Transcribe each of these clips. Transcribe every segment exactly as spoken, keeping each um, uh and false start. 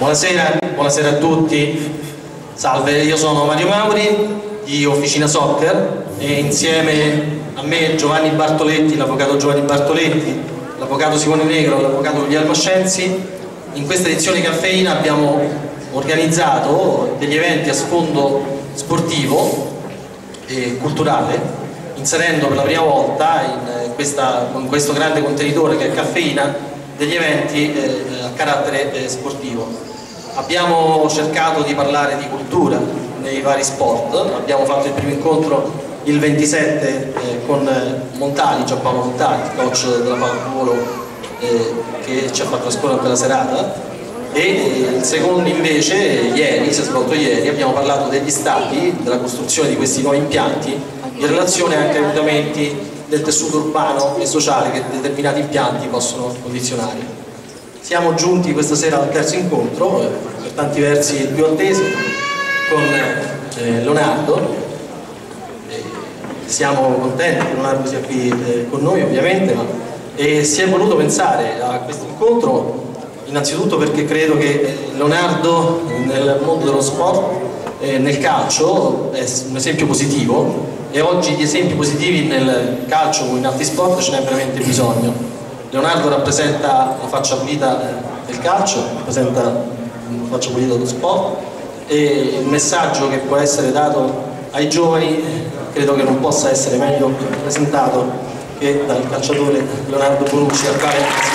Buonasera, buonasera a tutti. Salve, io sono Mario Mauri di Officina Soccer e insieme a me Giovanni Bartoletti, l'avvocato Giovanni Bartoletti, l'avvocato Simone Negro, l'avvocato Guglielmo Scenzi, in questa edizione Caffeina abbiamo organizzato degli eventi a sfondo sportivo e culturale, inserendo per la prima volta in, questa, in questo grande contenitore che è Caffeina degli eventi eh, a carattere eh, sportivo. Abbiamo cercato di parlare di cultura nei vari sport, abbiamo fatto il primo incontro il ventisette eh, con Montali, Giampaolo Montali, coach della pallavolo eh, che ci ha fatto trascorrere per la serata, e eh, il secondo invece ieri, si è svolto ieri, abbiamo parlato degli stati, della costruzione di questi nuovi impianti in relazione anche ai mutamenti del tessuto urbano e sociale che determinati impianti possono condizionare. Siamo giunti questa sera al terzo incontro, eh, per tanti versi il più atteso, con eh, Leonardo. Eh, siamo contenti che Leonardo sia qui eh, con noi ovviamente, ma e si è voluto pensare a questo incontro innanzitutto perché credo che Leonardo nel mondo dello sport, eh, nel calcio, è un esempio positivo, e oggi di esempi positivi nel calcio come in altri sport ce n'è veramente bisogno. Leonardo rappresenta la faccia pulita del calcio, rappresenta la faccia pulita dello sport, e il messaggio che può essere dato ai giovani credo che non possa essere meglio presentato che dal calciatore Leonardo Bonucci, al quale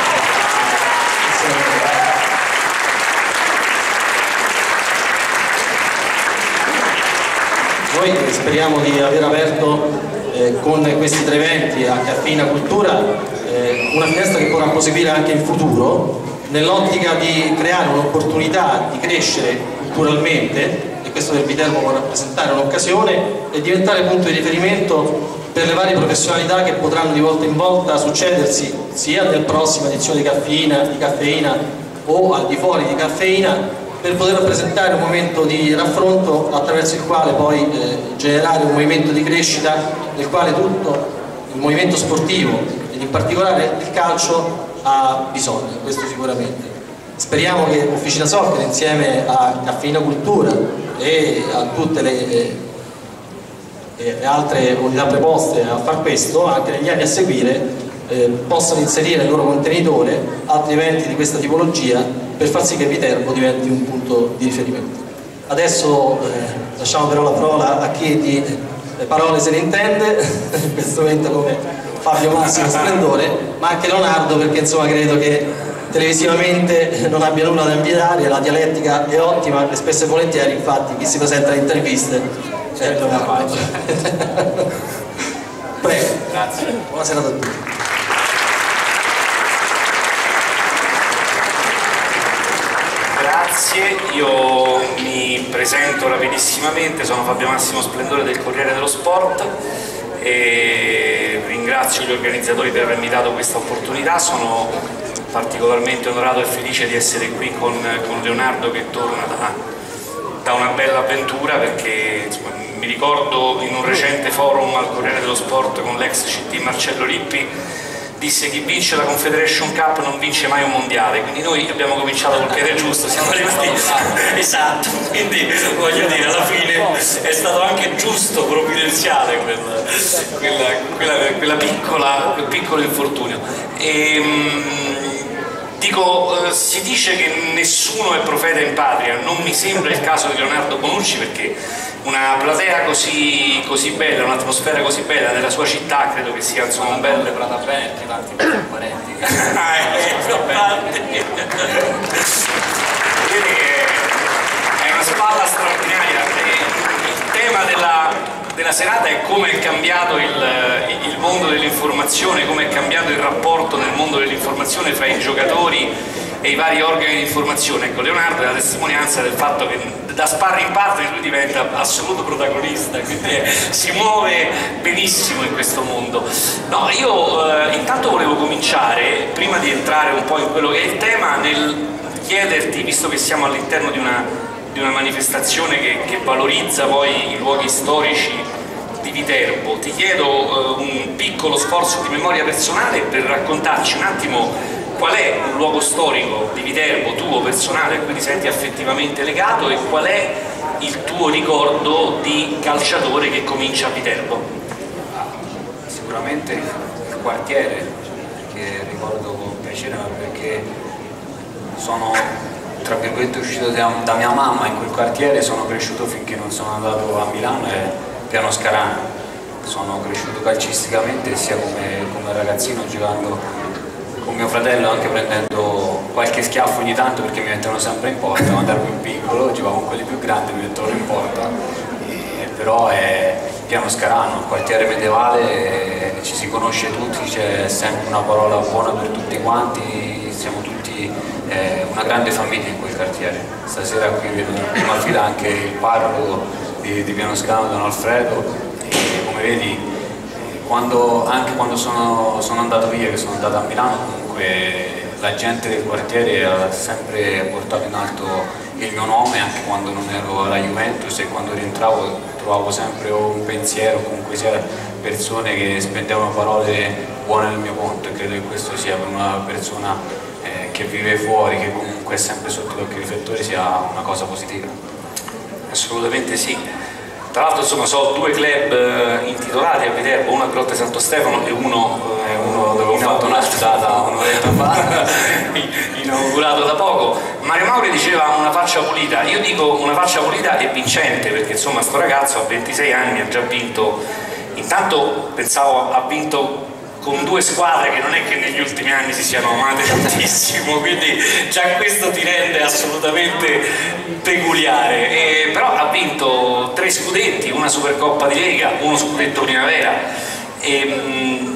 noi speriamo di aver aperto eh, con questi tre eventi a Caffeina Cultura eh, una finestra che potrà proseguire anche in futuro, nell'ottica di creare un'opportunità di crescere culturalmente, e questo del Viterbo può rappresentare un'occasione e diventare punto di riferimento per le varie professionalità che potranno di volta in volta succedersi sia nella prossima edizione di Caffeina, di Caffeina o al di fuori di Caffeina, per poter rappresentare un momento di raffronto attraverso il quale poi eh, generare un movimento di crescita nel quale tutto il movimento sportivo ed in particolare il calcio ha bisogno, questo sicuramente. Speriamo che Officina Soccer insieme a Caffeina Cultura e a tutte le, eh, le altre unità preposte a far questo anche negli anni a seguire eh, possano inserire nel loro contenitore altri eventi di questa tipologia per far sì che Viterbo diventi un punto di riferimento. Adesso eh, lasciamo però la parola a chi di eh, parole se ne intende, in questo momento come Fabio Massimo Splendore, ma anche Leonardo, perché insomma credo che televisivamente non abbia nulla da invidiare, la dialettica è ottima e spesso e volentieri infatti chi si presenta alle interviste è Leonardo. Prego. Grazie. Buonasera a tutti. Grazie, io mi presento rapidissimamente, sono Fabio Massimo Splendore del Corriere dello Sport e ringrazio gli organizzatori per avermi dato questa opportunità. Sono particolarmente onorato e felice di essere qui con, con Leonardo che torna da, da una bella avventura, perché insomma, mi ricordo in un recente forum al Corriere dello Sport con l'ex C T Marcello Lippi disse: chi vince la Confederation Cup non vince mai un mondiale, quindi noi abbiamo cominciato col piede giusto, siamo arrivati esatto, quindi voglio dire, alla fine è stato anche giusto, provvidenziale quella, quella, quella, quella piccola, quel piccolo infortunio. E, dico, eh, si dice che nessuno è profeta in patria, non mi sembra il caso di Leonardo Bonucci, perché una platea così, così bella, un'atmosfera così bella nella sua città, credo che sia insomma un bel Pratabetti, tanti parenti. Ah, è una spalla straordinaria. Il tema della, della serata è come è cambiato il, il mondo dell'informazione, come è cambiato il rapporto nel mondo dell'informazione fra i giocatori e i vari organi di informazione. Ecco, Leonardo è la testimonianza del fatto che da sparring partner lui diventa assoluto protagonista, quindi si muove benissimo in questo mondo. No, io eh, intanto volevo cominciare, prima di entrare un po' in quello che è il tema, nel chiederti, visto che siamo all'interno di una, di una manifestazione che, che valorizza poi i luoghi storici di Viterbo, ti chiedo eh, un piccolo sforzo di memoria personale per raccontarci un attimo qual è un luogo storico di Viterbo tuo personale a cui ti senti affettivamente legato e qual è il tuo ricordo di calciatore che comincia a Viterbo? Sicuramente il quartiere, che ricordo con piacere perché sono tra virgolette uscito da, da mia mamma in quel quartiere, sono cresciuto finché non sono andato a Milano e Piano Scarano. Sono cresciuto calcisticamente sia come, come ragazzino giocando con mio fratello, anche prendendo qualche schiaffo ogni tanto perché mi mettevano sempre in porta. Quando ero più piccolo giocavo con quelli più grandi, mi mettevano in porta, e, però è Piano Scarano, un quartiere medievale, ci si conosce tutti, c'è sempre una parola buona per tutti quanti, siamo tutti eh, una grande famiglia in quel quartiere. Stasera qui vedo in prima fila anche il parroco di, di Piano Scarano, Don Alfredo. E come vedi, quando, anche quando sono, sono andato via, che sono andato a Milano, comunque la gente del quartiere ha sempre portato in alto il mio nome, anche quando non ero alla Juventus, e quando rientravo trovavo sempre un pensiero, comunque sia persone che spendevano parole buone nel mio conto, e credo che questo sia per una persona eh, che vive fuori, che comunque è sempre sotto l'occhio dei riflettori, sia una cosa positiva. Assolutamente sì. Tra l'altro insomma so due club eh, intitolati a Viterbo, uno a Grotte Santo Stefano e uno, eh, uno dove ho fatto una studata un'oretta fa, inaugurato da poco. Mario Mauri diceva una faccia pulita, io dico una faccia pulita e vincente, perché insomma sto ragazzo a ventisei anni ha già vinto, intanto pensavo ha vinto con due squadre che non è che negli ultimi anni si siano amate tantissimo, quindi già questo ti rende assolutamente peculiare, e, però ha vinto tre scudetti, una Supercoppa di Lega, uno scudetto Primavera, e, mh,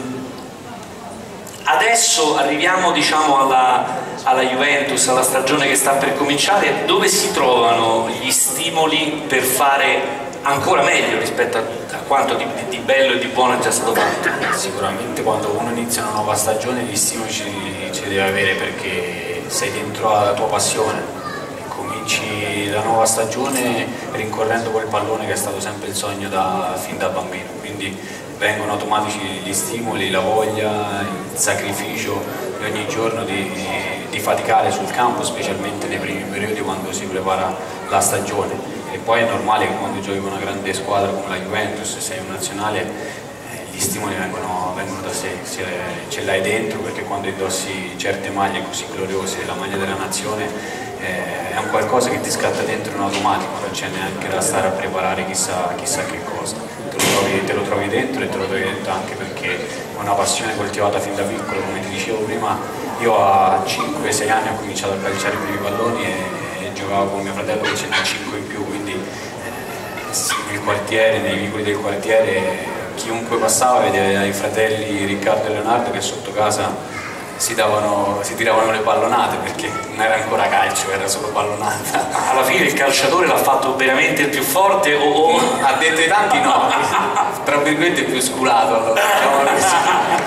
adesso arriviamo diciamo alla, alla Juventus, alla stagione che sta per cominciare. Dove si trovano gli stimoli per fare ancora meglio rispetto a, a quanto di, di bello e di buono è già stato fatto? Sicuramente quando uno inizia una nuova stagione gli stimoli ci, ci devi avere, perché sei dentro alla tua passione e cominci la nuova stagione rincorrendo quel pallone che è stato sempre il sogno da, fin da bambino, quindi vengono automatici gli stimoli, la voglia, il sacrificio di ogni giorno di, di faticare sul campo, specialmente nei primi periodi quando si prepara la stagione. E poi è normale che quando giochi con una grande squadra come la Juventus, sei un nazionale, eh, gli stimoli vengono, vengono da sé, se ce l'hai dentro, perché quando indossi certe maglie così gloriose, la maglia della nazione, eh, è un qualcosa che ti scatta dentro in automatico, non c'è neanche da stare a preparare chissà, chissà che cosa, te lo, trovi, te lo trovi dentro, e te lo trovi dentro anche perché è una passione coltivata fin da piccolo. Come ti dicevo prima, io a cinque sei anni ho cominciato a calciare i primi palloni e giocavo con mio fratello che ce n'ha cinque in più, quindi eh, nel quartiere, nei vicoli del quartiere, chiunque passava vedeva i fratelli Riccardo e Leonardo che sotto casa si, davano, si tiravano le pallonate, perché non era ancora calcio, era solo pallonata. Alla fine il calciatore l'ha fatto veramente il più forte o, o... a detto di tanti no, tra virgolette il più sculato, allora, diciamo così.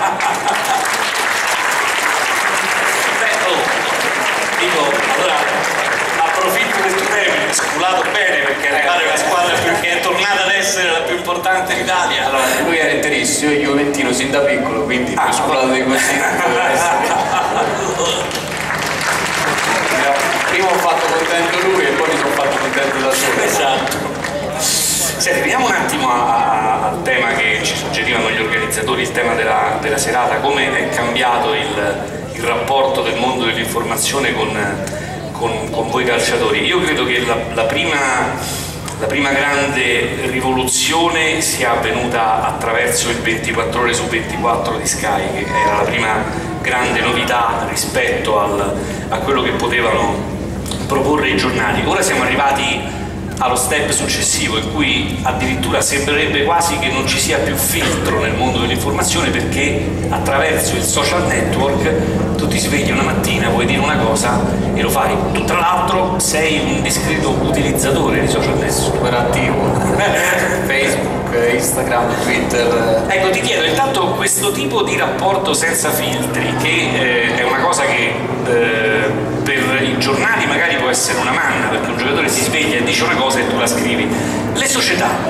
Beh, oh, dico, allora approfitto del tuo termine, sculato bene, perché è arrivata una squadra che è tornata ad essere la più importante d'Italia. Allora, lui era interissimo, io juventino sin da piccolo, quindi ah, sculato di così doveva essere. Prima ho fatto contento lui e poi mi sono fatto contento da solo. Esatto. Senti, veniamo un attimo a, a, al tema che ci suggerivano gli organizzatori, il tema della, della serata, come è cambiato il, il rapporto del mondo dell'informazione con Con, con voi calciatori. Io credo che la, la, prima, la prima grande rivoluzione sia avvenuta attraverso il ventiquattro ore su ventiquattro di Sky, che era la prima grande novità rispetto al, a quello che potevano proporre i giornali. Ora siamo arrivati allo step successivo, in cui addirittura sembrerebbe quasi che non ci sia più filtro nel mondo dell'informazione, perché attraverso il social network tu ti svegli una mattina, vuoi dire una cosa e lo fai. Tu tra l'altro sei un discreto utilizzatore di social network, super attivo. Facebook, Instagram, Twitter. Ecco, ti chiedo intanto questo tipo di rapporto senza filtri, che eh, è una cosa che eh, per i giornali magari può essere una manna, perché un giocatore si sveglia e dice una cosa e tu la scrivi. Le società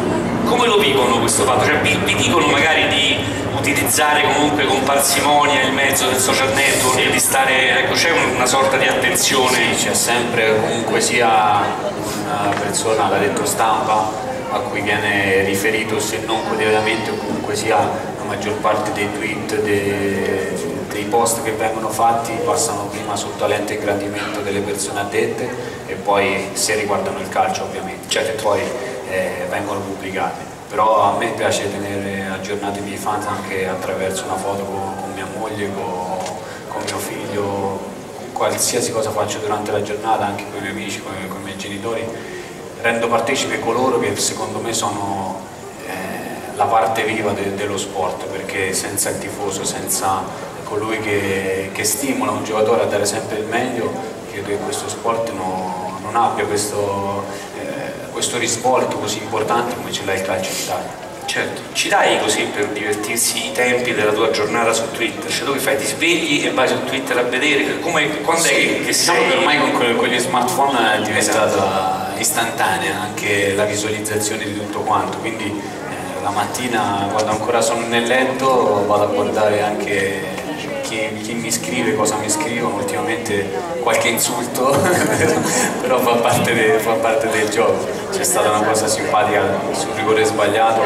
come lo vivono questo fatto? Cioè, vi, vi dicono magari di utilizzare comunque con parsimonia il mezzo del social network e di stare, ecco, c'è una sorta di attenzione? Sì, c'è sempre comunque sia una persona, l'ha detto stampa, a cui viene riferito, se non quotidianamente o comunque sia la maggior parte dei tweet, dei, dei post che vengono fatti passano prima sotto la lente ingrandimento delle persone addette e poi, se riguardano il calcio ovviamente, cioè che poi eh, vengono pubblicati. Però a me piace tenere aggiornati i miei fans anche attraverso una foto con, con mia moglie, con, con mio figlio, qualsiasi cosa faccio durante la giornata, anche con i miei amici, con, con i miei genitori, rendo partecipe coloro che secondo me sono eh, la parte viva de, dello sport, perché senza il tifoso, senza colui che, che stimola un giocatore a dare sempre il meglio, credo che questo sport no, non abbia questo, eh, questo risvolto così importante come ce l'ha il calcio in Italia. Certo, ci dai così per divertirsi i tempi della tua giornata su Twitter? Cioè tu che fai? Ti svegli e vai su Twitter a vedere? Come, quando sì, è che, che diciamo sei? Che ormai con, con gli smartphone è diventata istantanea anche la visualizzazione di tutto quanto, quindi eh, la mattina quando ancora sono nel letto vado a guardare anche chi, chi mi scrive, cosa mi scrivono, ultimamente qualche insulto, però fa parte, de, fa parte del gioco. C'è stata una cosa simpatica sul rigore sbagliato,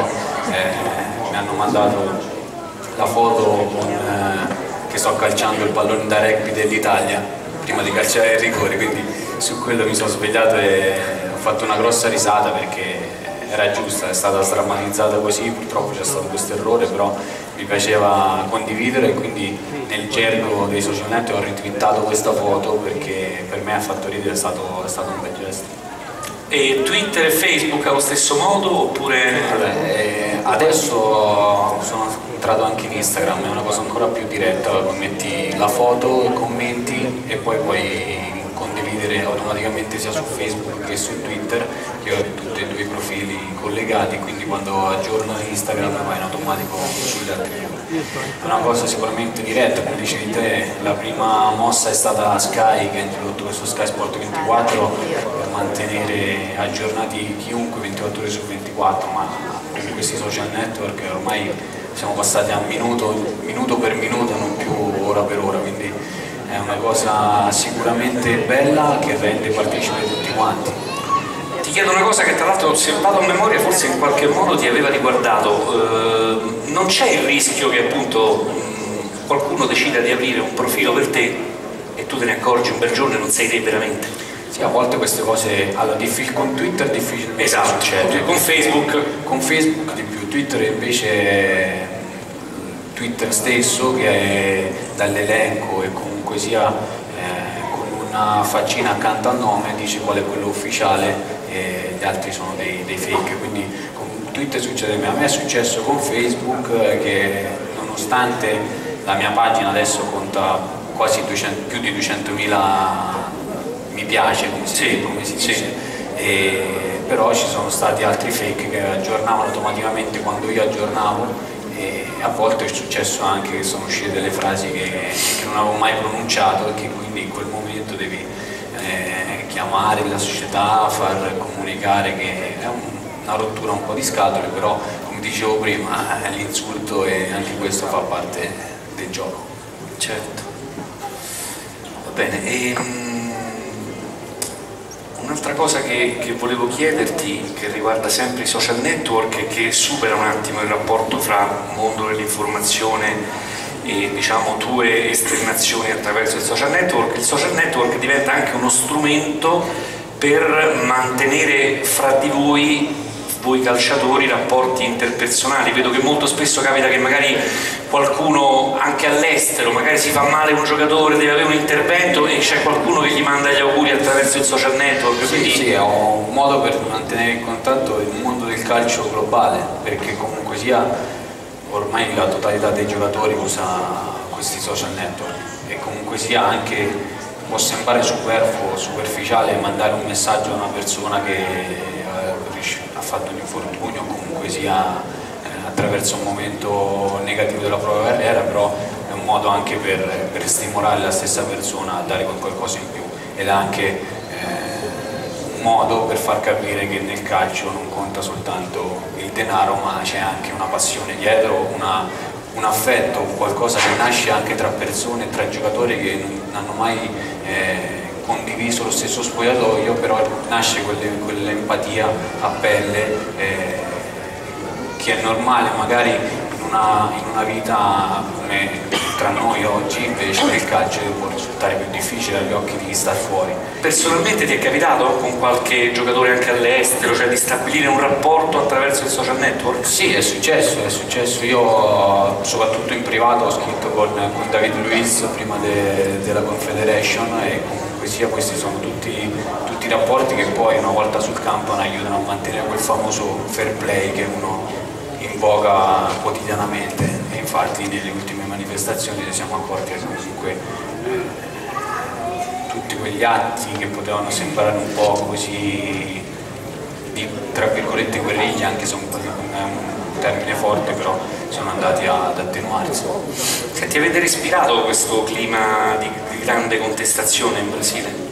eh, mi hanno mandato la foto con, eh, che sto calciando il pallone da rugby dell'Italia prima di calciare il rigore, quindi su quello mi sono svegliato e ho fatto una grossa risata perché era giusta, è stata sdrammatizzata così, purtroppo c'è stato questo errore, però mi piaceva condividere e quindi nel gergo dei social network ho ritwittato questa foto perché per me ha fatto ridere, è stato, è stato un bel gesto. E Twitter e Facebook allo stesso modo oppure? Vabbè, eh, adesso sono entrato anche in Instagram, è una cosa ancora più diretta, metti la foto, commenti e poi puoi condividere automaticamente sia su Facebook che su Twitter. Io ho tutti e due i profili collegati, quindi quando aggiorno Instagram va in automatico sugli altri. È una cosa sicuramente diretta, come dicevi te, la prima mossa è stata Sky che ha introdotto questo Sky Sport ventiquattro per mantenere aggiornati chiunque ventiquattro ore su ventiquattro, ma con questi social network ormai siamo passati a minuto, minuto per minuto, non più ora per ora, quindi è una cosa sicuramente bella che rende partecipe tutti quanti. Ti chiedo una cosa che tra l'altro, se vado a memoria, forse in qualche modo ti aveva riguardato, eh, non c'è il rischio che appunto mh, qualcuno decida di aprire un profilo per te e tu te ne accorgi un bel giorno e non sei te veramente? Sì, a volte queste cose, allora, con Twitter è difficile. Esatto, succede. Con Facebook? Con Facebook di più, Twitter invece Twitter stesso che è dall'elenco e comunque sia eh, con una faccina accanto al nome dice qual è quello ufficiale e gli altri sono dei, dei fake, quindi con Twitter succede a me, a me è successo con Facebook eh, che nonostante la mia pagina adesso conta quasi duecento, più di duecentomila mi piace come si, sì, come si dice, sì. E, però ci sono stati altri fake che aggiornavano automaticamente quando io aggiornavo e a volte è successo anche che sono uscite delle frasi che, che non avevo mai pronunciato e che quindi in quel momento devi eh, chiamare la società, far comunicare che è un, una rottura un po' di scatole, però come dicevo prima l'insulto e anche questo fa parte del gioco. Certo. Va bene. E, un'altra cosa che, che volevo chiederti, che riguarda sempre i social network e che supera un attimo il rapporto fra mondo dell'informazione e diciamo tue esternazioni attraverso il social network, il social network diventa anche uno strumento per mantenere fra di voi, voi calciatori, rapporti interpersonali. Vedo che molto spesso capita che magari qualcuno anche all'estero, magari si fa male un giocatore, deve avere un intervento e c'è qualcuno che gli manda gli auguri attraverso il social network. Quindi... Sì, sì, è un modo per mantenere in contatto il mondo del calcio globale, perché comunque sia ormai la totalità dei giocatori usa questi social network e comunque sia anche può sembrare superfluo, superficiale mandare un messaggio a una persona che eh, ha fatto un infortunio o comunque sia eh, attraverso un momento negativo della propria carriera, però è un modo anche per, per stimolare la stessa persona a dare qualcosa in più ed è anche eh, un modo per far capire che nel calcio non conta soltanto il denaro, ma c'è anche una passione dietro, una, un affetto, qualcosa che nasce anche tra persone, tra giocatori che non hanno mai eh, condiviso lo stesso spogliatoio, però nasce quell'empatia a pelle eh, che è normale magari in una, in una vita come tra noi oggi, invece nel calcio può risultare più difficile agli occhi di chi sta fuori. Personalmente ti è capitato con qualche giocatore anche all'estero, cioè di stabilire un rapporto attraverso il social network? Sì, è successo, è successo. Io soprattutto in privato ho scritto con, con David Luiz prima de, della Confederation e comunque sia questi sono tutti, tutti rapporti che poi una volta sul campo aiutano a mantenere quel famoso fair play che uno invoca quotidianamente e infatti nelle ultime manifestazioni ci siamo accorti che comunque eh, tutti quegli atti che potevano sembrare un po' così di tra virgolette guerriglia, anche se un, un termine forte, però sono andati ad attenuarsi. Senti, avete respirato questo clima di, di grande contestazione in Brasile?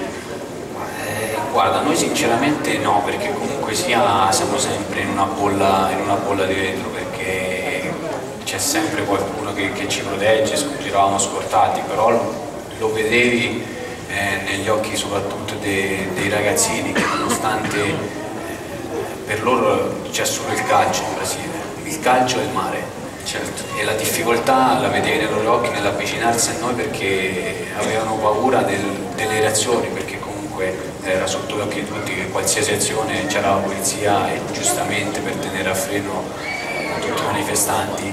Guarda, noi sinceramente no, perché comunque sia siamo sempre in una bolla, in una bolla di vetro, perché c'è sempre qualcuno che, che ci protegge, eravamo scortati, però lo vedevi eh, negli occhi soprattutto dei, dei ragazzini che nonostante eh, per loro c'è solo il calcio in Brasile, il calcio e il mare, certo, e la difficoltà la vedevi nei loro occhi nell'avvicinarsi a noi perché avevano paura del, delle reazioni, perché comunque era sotto gli occhi di tutti che qualsiasi azione c'era la polizia e giustamente per tenere a freno eh, tutti i manifestanti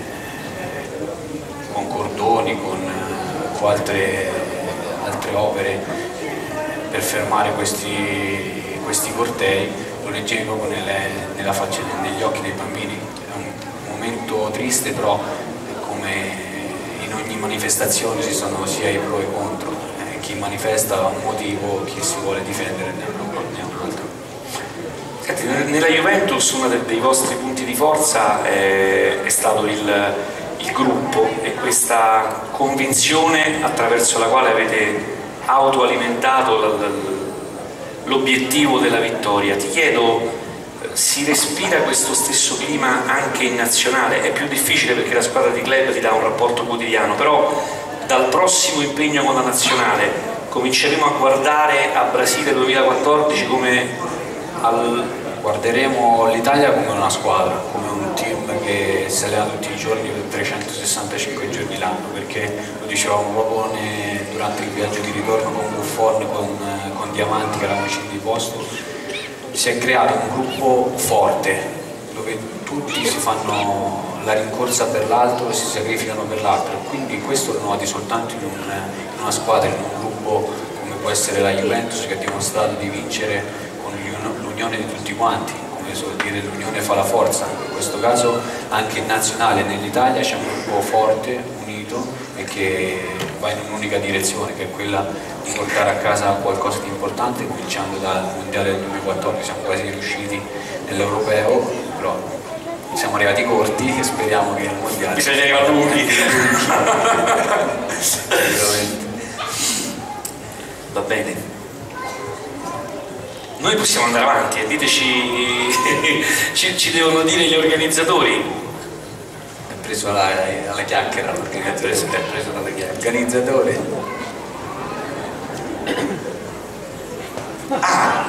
eh, con cordoni, con, eh, con altre, altre opere eh, per fermare questi, questi cortei, lo leggevi proprio nelle, nella faccia, negli occhi dei bambini. È un momento triste, però come in ogni manifestazione ci sono sia i pro e i contro. Chi manifesta ha un motivo, chi si vuole difendere ne ha un altro. Senti, nella Juventus uno dei vostri punti di forza è, è stato il, il gruppo e questa convinzione attraverso la quale avete autoalimentato l'obiettivo della vittoria. Ti chiedo, si respira questo stesso clima anche in nazionale? È più difficile perché la squadra di club ti dà un rapporto quotidiano, però dal prossimo impegno con la nazionale cominceremo a guardare a Brasile duemilaquattordici come al... guarderemo l'Italia come una squadra, come un team che si allena tutti i giorni per trecentosessantacinque giorni l'anno, perché lo dicevamo proprio ne, durante il viaggio di ritorno con Buffon, con, con Diamanti che eravamo vicini di posto, si è creato un gruppo forte dove tutti si fanno la rincorsa per l'altro e si sacrificano per l'altro, quindi questo lo noti soltanto in, un, in una squadra, in un gruppo come può essere la Juventus, che ha dimostrato di vincere con l'unione di tutti quanti, come suol dire l'unione fa la forza. In questo caso anche in nazionale nell'Italia c'è un gruppo forte, unito e che va in un'unica direzione, che è quella di portare a casa qualcosa di importante, cominciando dal mondiale del duemilaquattordici. Siamo quasi riusciti nell'europeo, però siamo arrivati corti e speriamo che il mondiale bisogna arrivare lunghi. Va bene, noi possiamo andare avanti e diteci ci, ci devono dire gli organizzatori. È preso alla, alla chiacchiera l'organizzatore, è preso dalla chiacchiera organizzatore. Ah,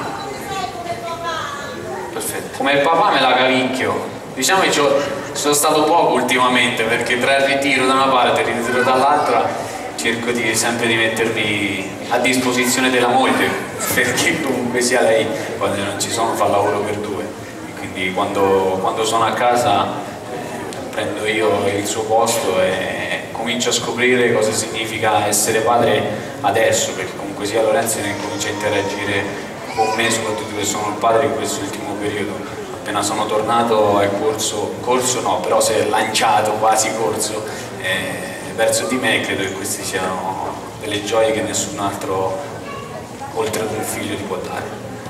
perfetto. Come il papà me la cavicchio. Diciamo che sono stato poco ultimamente, perché tra il ritiro da una parte e il ritiro dall'altra cerco di, sempre di mettermi a disposizione della moglie, perché comunque sia lei quando non ci sono fa lavoro per due, e quindi quando, quando sono a casa eh, prendo io il suo posto e comincio a scoprire cosa significa essere padre adesso, perché comunque sia Lorenzo ne comincia a interagire con me, soprattutto che sono il padre in quest'ultimo periodo. Appena sono tornato è corso, corso no, però si è lanciato, quasi corso, eh, verso di me, e credo che queste siano delle gioie che nessun altro, oltre ad un figlio, ti può dare.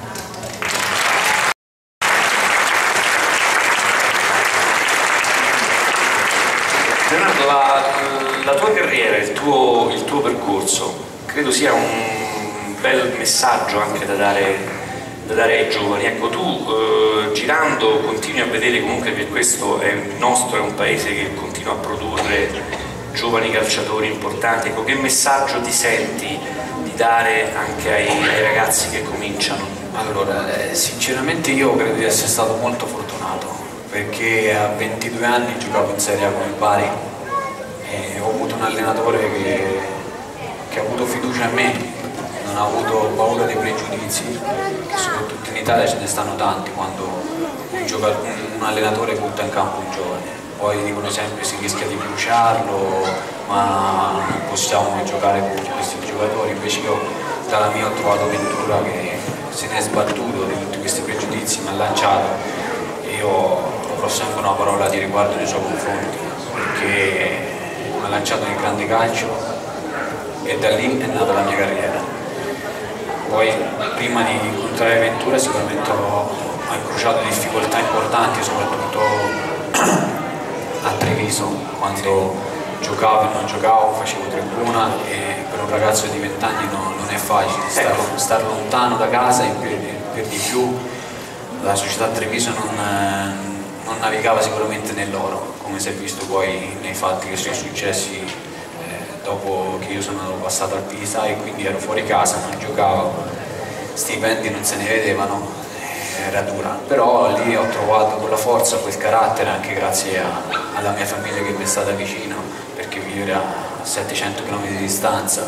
Leonardo, la, la tua carriera, il tuo, il tuo percorso, credo sia un bel messaggio anche da dare da dare ai giovani. Ecco, tu eh, girando continui a vedere comunque che questo è il nostro, è un paese che continua a produrre giovani calciatori importanti. Ecco, che messaggio ti senti di dare anche ai, ai ragazzi che cominciano? Allora, eh, sinceramente io credo di essere stato molto fortunato, perché a ventidue anni giocavo in Serie A con il Bari e ho avuto un allenatore che, che ha avuto fiducia in me, non ha avuto paura dei pregiudizi, che soprattutto in Italia ce ne stanno tanti quando un, giocatore, un allenatore butta in campo un giovane. Poi dicono sempre si rischia di bruciarlo, ma non possiamo giocare con questi giocatori. Invece io dalla mia ho trovato Ventura che se ne è sbattuto di tutti questi pregiudizi, mi ha lanciato e io avrò sempre una parola di riguardo nei suoi confronti, perché mi ha lanciato nel grande calcio e da lì è nata la mia carriera. Poi prima di incontrare Ventura sicuramente ho, ho incrociato difficoltà importanti, soprattutto a Treviso, quando giocavo e non giocavo, facevo tribuna e per un ragazzo di venti anni no, non è facile star, star lontano da casa e per, per di più la società Treviso non, non navigava sicuramente nell'oro, come si è visto poi nei fatti che sono successi eh, dopo che io sono passato al Pisa e quindi ero fuori casa, non giocavo, stipendi non se ne vedevano. Era dura, però lì ho trovato quella forza, quel carattere, anche grazie a, alla mia famiglia che mi è stata vicino, perché vivere a settecento chilometri di distanza,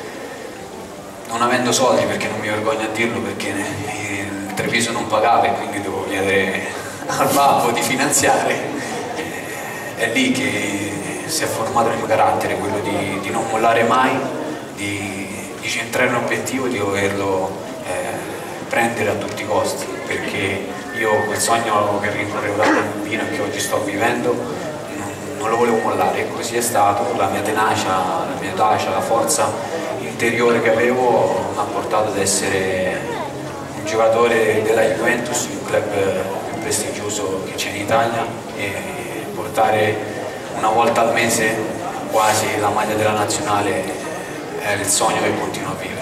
non avendo soldi, perché non mi vergogno a dirlo, perché il Treviso non pagava e quindi dovevo chiedere al babbo di finanziare, è lì che si è formato il mio carattere, quello di, di non mollare mai, di, di centrare un obiettivo, di volerlo eh, prendere a tutti i costi, perché io quel sogno che rincorrevo da bambino e che oggi sto vivendo non, non lo volevo mollare, e così è stato. La mia tenacia, la mia audacia, la forza interiore che avevo mi ha portato ad essere un giocatore della Juventus, il club più prestigioso che c'è in Italia, e portare una volta al mese quasi la maglia della nazionale è il sogno che continuo a vivere.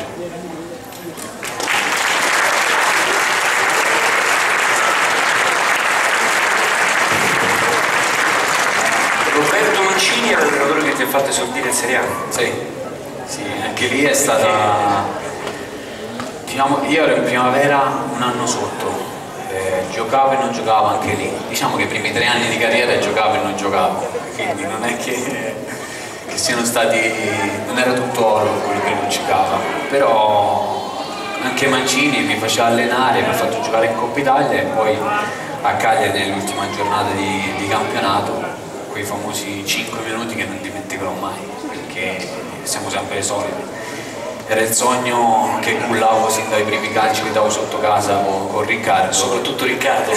Roberto Mancini è l'allenatore che ti ha fatto esordire in Serie A? Sì, sì, anche lì è stata, diciamo, io ero in primavera un anno sotto, eh, giocavo e non giocavo anche lì, diciamo che i primi tre anni di carriera giocavo e non giocavo, quindi non è che, che siano stati, non era tutto oro quello che non giocava, però anche Mancini mi faceva allenare, mi ha fatto giocare in Coppa Italia e poi a Cagliari nell'ultima giornata di, di campionato, quei famosi cinque minuti che non dimenticherò mai, perché siamo sempre i soliti. Era il sogno che cullavo sin dai primi calci che davo sotto casa con, con Riccardo. Soprattutto Riccardo.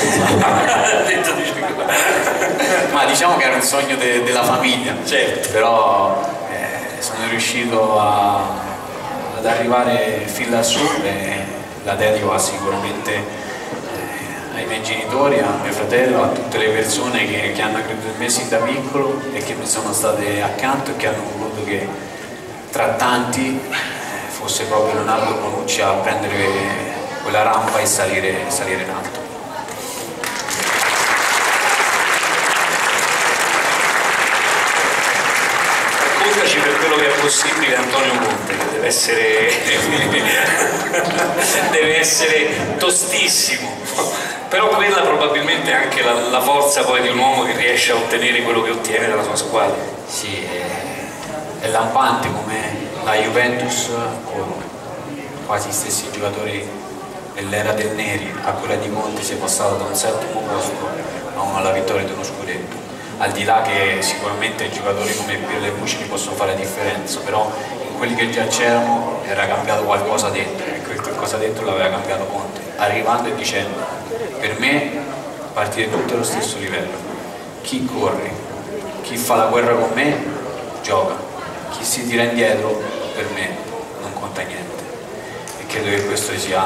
Ma diciamo che era un sogno de, della famiglia, certo. Però eh, sono riuscito a, ad arrivare fin lassù e la dedico sicuramente ai miei genitori, a mio fratello, a tutte le persone che, che hanno creduto in me sin da piccolo e che mi sono state accanto e che hanno voluto che tra tanti fosse proprio Leonardo Bonucci a prendere quella rampa e salire, salire in alto. Raccontaci per quello che è possibile Antonio Conte, che deve essere deve essere tostissimo, però quella probabilmente è anche la, la forza poi di un uomo che riesce a ottenere quello che ottiene dalla sua squadra. Sì, è, è lampante come la Juventus con quasi gli stessi giocatori dell'era del Neri a quella di Conte sia passata da un settimo posto alla vittoria di uno scudetto. Al di là che sicuramente giocatori come Pirlo e Vucinic possono fare la differenza, però in quelli che già c'erano era cambiato qualcosa dentro, e quel qualcosa dentro l'aveva cambiato Conte, arrivando e dicendo: per me partire tutti allo stesso livello, chi corre, chi fa la guerra con me gioca, chi si tira indietro per me non conta niente. E credo che questo sia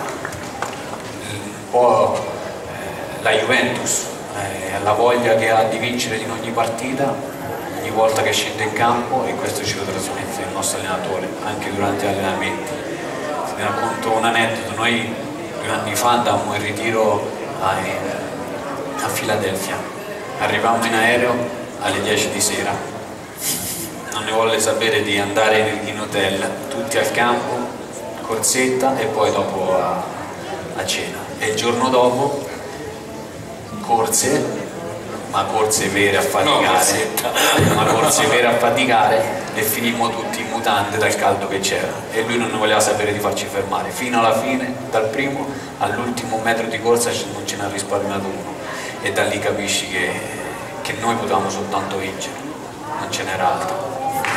un po' la Juventus, eh, la voglia che ha di vincere in ogni partita, ogni volta che scende in campo, e questo ce lo trasmette il nostro allenatore anche durante gli allenamenti. Ti racconto un aneddoto: noi due anni fa andammo in ritiro a, a Filadelfia, arrivammo in aereo alle dieci di sera, non ne volle sapere di andare in, in hotel, tutti al campo, corsetta e poi dopo a, a cena, e il giorno dopo corse, ma corse vere a faticare, no, ma corse vere a faticare, e finimmo tutti in mutande dal caldo che c'era, e lui non voleva sapere di farci fermare fino alla fine, dal primo all'ultimo metro di corsa non ce n'ha risparmiato uno, e da lì capisci che, che noi potevamo soltanto vincere, non ce n'era altro.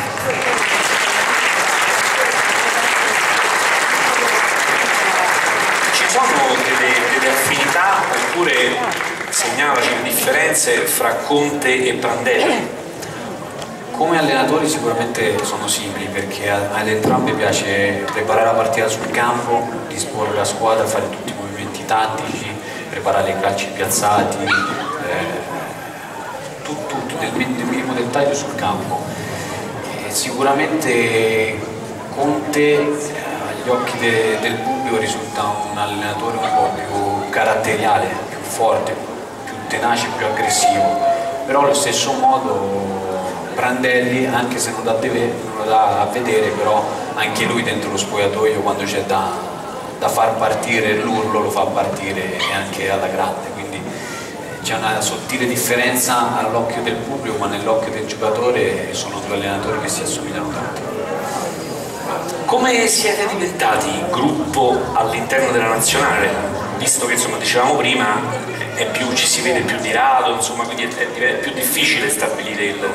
Ci sono delle, delle affinità oppure segnalaci le differenze fra Conte e Prandelli? Come allenatori sicuramente sono simili, perché ad entrambi piace preparare la partita sul campo, disporre la squadra, fare tutti i movimenti tattici, preparare i calci piazzati, eh, tutto, tutto nel, nel minimo dettaglio sul campo. E sicuramente Conte agli occhi de, del pubblico risulta un allenatore un po' più caratteriale, più forte, più tenace, più aggressivo, però allo stesso modo Prandelli, anche se non, da deve, non lo dà a vedere, però anche lui dentro lo spogliatoio, quando c'è da, da far partire l'urlo, lo fa partire, e anche alla grande, quindi c'è una sottile differenza all'occhio del pubblico, ma nell'occhio del giocatore sono due allenatori che si assomigliano tanto. Come siete diventati gruppo all'interno della nazionale? Visto che, insomma, dicevamo prima, è più, ci si vede più di rado, insomma, quindi è, è più difficile stabilire il...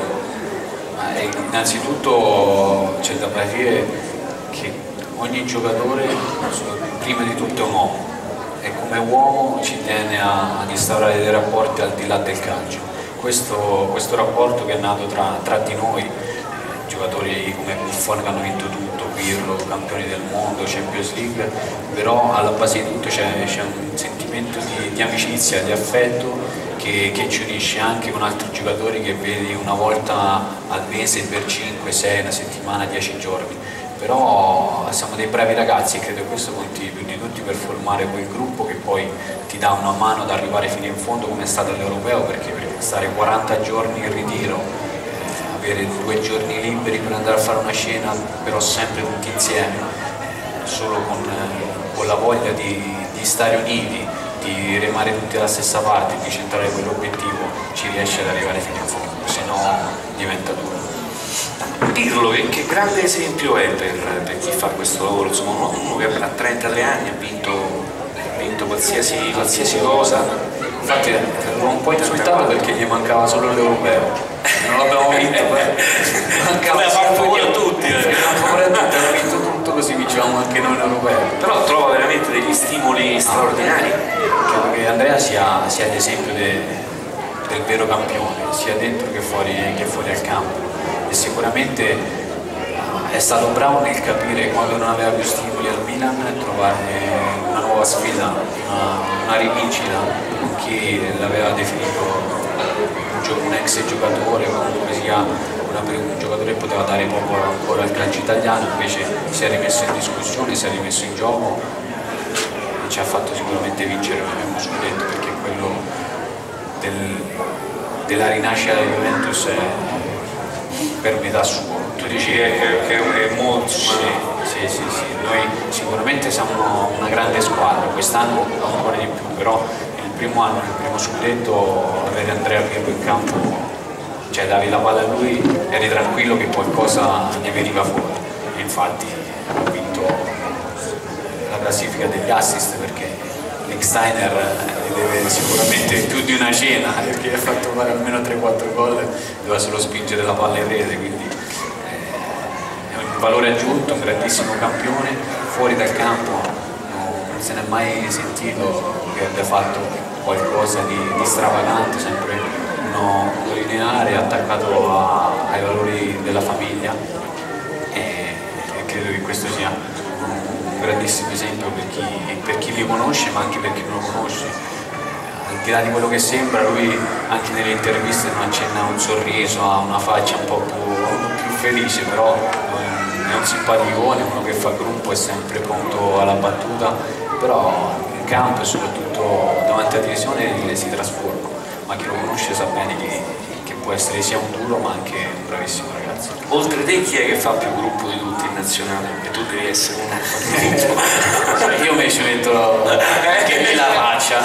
Innanzitutto c'è da dire che ogni giocatore prima di tutto è un uomo, e come uomo ci tiene a, ad instaurare dei rapporti al di là del calcio. Questo, questo rapporto che è nato tra, tra di noi, eh, giocatori come Buffon che hanno vinto tutto, Pirlo, campioni del mondo, Champions League, però alla base di tutto c'è un sentimento di, di amicizia, di affetto che, che ci unisce anche con altri giocatori che vedi una volta al mese per cinque, sei, una settimana, dieci giorni. Però siamo dei bravi ragazzi, e credo che questo conti più di tutti per formare quel gruppo che poi ti dà una mano ad arrivare fino in fondo, come è stato all'Europeo, perché per stare quaranta giorni in ritiro, eh, avere due giorni liberi per andare a fare una cena, però sempre tutti insieme, eh, solo con, eh, con la voglia di, di stare uniti, di remare tutti dalla stessa parte, di centrare quell'obiettivo, ci riesce ad arrivare fino in fondo, se no diventa duro. Pirlo, che, che grande esempio è per, per chi fa questo lavoro, insomma, uno, uno che a trentatré anni ha vinto, ha vinto qualsiasi, qualsiasi cosa. Infatti ero un po' insultato perché gli mancava solo l'Europeo, non l'abbiamo vinto, mancava solo a tutti, abbiamo vinto tutto, così vincevamo anche noi l'Europeo. Però trova veramente degli stimoli straordinari. Credo che Andrea sia, sia l'esempio de, del vero campione, sia dentro che fuori, che fuori al campo, e sicuramente è stato bravo nel capire quando non aveva più stimoli al Milan, trovare una nuova sfida, una, una rivincita con chi l'aveva definito un, un ex giocatore, comunque sia una, un giocatore che poteva dare poco ancora al calcio italiano, invece si è rimesso in discussione, si è rimesso in gioco e ci ha fatto sicuramente vincere uno scudetto, perché quello del, della rinascita della Juventus è per metà suo. Tu dici che, che è molto... Sì, sì, sì, sì, noi sicuramente siamo una grande squadra, quest'anno ancora di più, però il primo anno, il primo scudetto, avere Andrea Pirlo in campo, cioè davi la palla a lui, eri tranquillo che qualcosa ne veniva fuori, e infatti ho vinto la classifica degli assist, perché Steiner deve sicuramente più di una cena, perché ha fatto fare almeno tre quattro gol, doveva solo spingere la palla in rete, quindi eh, è un valore aggiunto, un grandissimo campione. Fuori dal campo non se n'è mai sentito che abbia fatto qualcosa di, di stravagante, sempre uno, uno lineare, attaccato a, ai valori della famiglia, e, e credo che questo sia un grandissimo esempio per chi, per chi li conosce, ma anche per chi non lo conosce. Al di là di quello che sembra, lui anche nelle interviste non accenna un sorriso, ha una faccia un po' più, più felice, però è un simpaticone, uno che fa gruppo, è sempre pronto alla battuta, però campo e soprattutto davanti alla televisione si trasforma, ma chi lo conosce sa bene che, che può essere sia un duro ma anche un bravissimo ragazzo. Oltre te chi è che fa più gruppo di tutti in nazionale? E tu devi essere uno che fa gruppo. Io mi ci metto anche lì la faccia,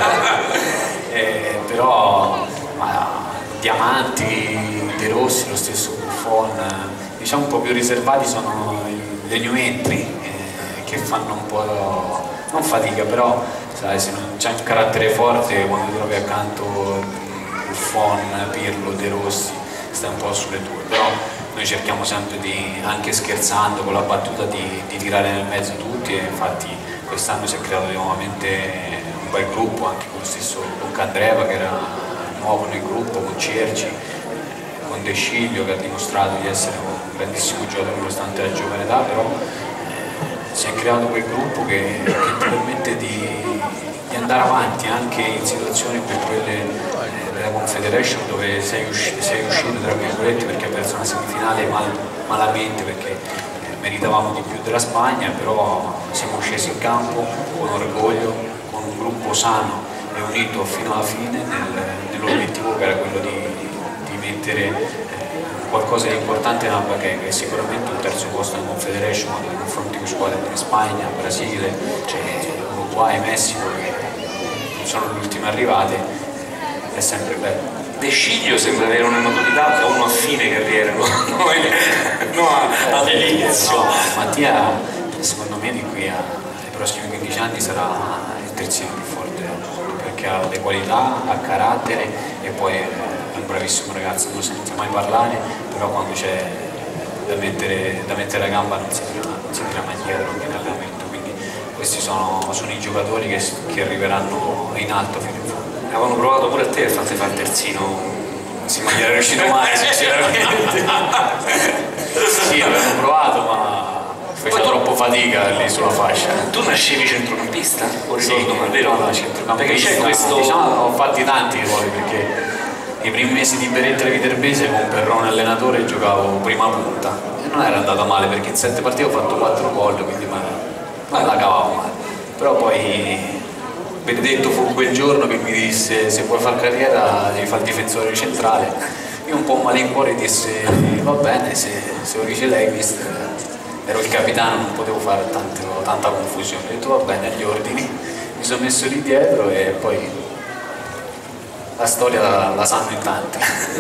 eh, però ma, Diamanti, De Rossi, lo stesso Buffon, diciamo un po' più riservati sono le new entry, eh, che fanno un po', non fatica, però sai, se non c'è un carattere forte, quando trovi accanto Buffon, Pirlo, De Rossi, stai un po' sulle tue, però noi cerchiamo sempre di, anche scherzando con la battuta, di, di tirare nel mezzo tutti, e infatti quest'anno si è creato nuovamente un bel gruppo, anche con lo stesso con Candreva che era nuovo nel gruppo, con Cerci, con De Sciglio che ha dimostrato di essere un grandissimo giocatore nonostante la giovane età, però eh, si è creato quel gruppo che, che ti permette di, di andare avanti anche in situazioni come quelle eh, della Confederation, dove sei uscito, sei uscito tra virgolette perché hai perso una semifinale mal, malamente, perché eh, meritavamo di più della Spagna, però siamo scesi in campo con orgoglio, con un gruppo sano e unito fino alla fine nel, nell'obiettivo che era quello di, di mettere eh, qualcosa di importante nella bacheca, e sicuramente un terzo posto in Confederation nei confronti con squadre di Spagna, Brasile, cioè, Uruguay, Messico, che sono le ultime arrivate, è sempre bello. De Sciglio sembra avere una maturità da uno a fine carriera, no, no all'inizio. No, Mattia secondo me di qui ai prossimi quindici anni sarà il terzino più forte, perché ha le qualità, ha carattere e poi è un bravissimo ragazzo, non si sente mai parlare, però quando c'è da mettere, da mettere la gamba non si tira, non si tira mai dietro anche in allenamento, quindi questi sono, sono i giocatori che, che arriveranno in alto fino in fondo. Avevano provato pure a te a farti fare terzino, sì, ma non era riuscito mai sinceramente. Sì, avevano provato ma faceva troppo fatica lì sulla fascia. Tu nascevi centrocampista? O ricordo sì, male, vero? No, centrocampista. Perché c'è questo... Diciamo, ho fatti tanti ruoli, perché i primi mesi di Beretta Viterbese con Perrone allenatore giocavo prima punta e non era andata male, perché in sette partite ho fatto quattro gol, quindi ma, ma la cavavo male. Però poi Benedetto fu quel giorno che mi disse: se vuoi fare carriera devi fare il difensore centrale. Io un po' male in cuore disse: va bene, se, se lo dice lei, mister. Ero il capitano, non potevo fare tante, tanta confusione. Ho detto va bene, agli ordini, mi sono messo lì dietro e poi la storia la, la sanno in tanti.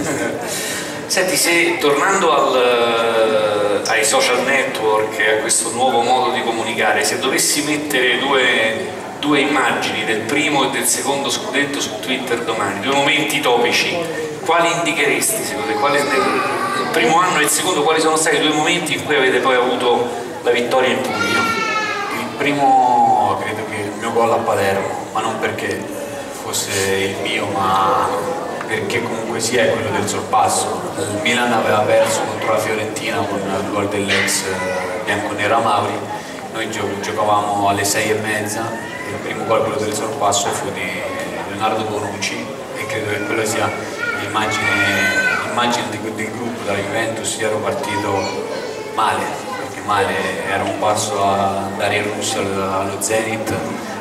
Senti, se tornando al, ai social network e a questo nuovo modo di comunicare, se dovessi mettere due, due immagini del primo e del secondo scudetto su Twitter domani, due momenti topici, quali indicheresti secondo te? Quali, il primo anno e il secondo, quali sono stati i due momenti in cui avete poi avuto la vittoria in pugno? Il primo credo che il mio gol a Palermo, ma non perché fosse il mio, ma perché comunque sia è quello del sorpasso. Il Milan aveva perso contro la Fiorentina con il gol dell'ex bianconero Mauri, noi gio giocavamo alle sei e mezza, il primo gol, quello del sorpasso, fu di Leonardo Bonucci, e credo che quello sia l'immagine del gruppo dalla Juventus. Io ero partito male, perché male, ero un passo a andare in russo allo Zenit,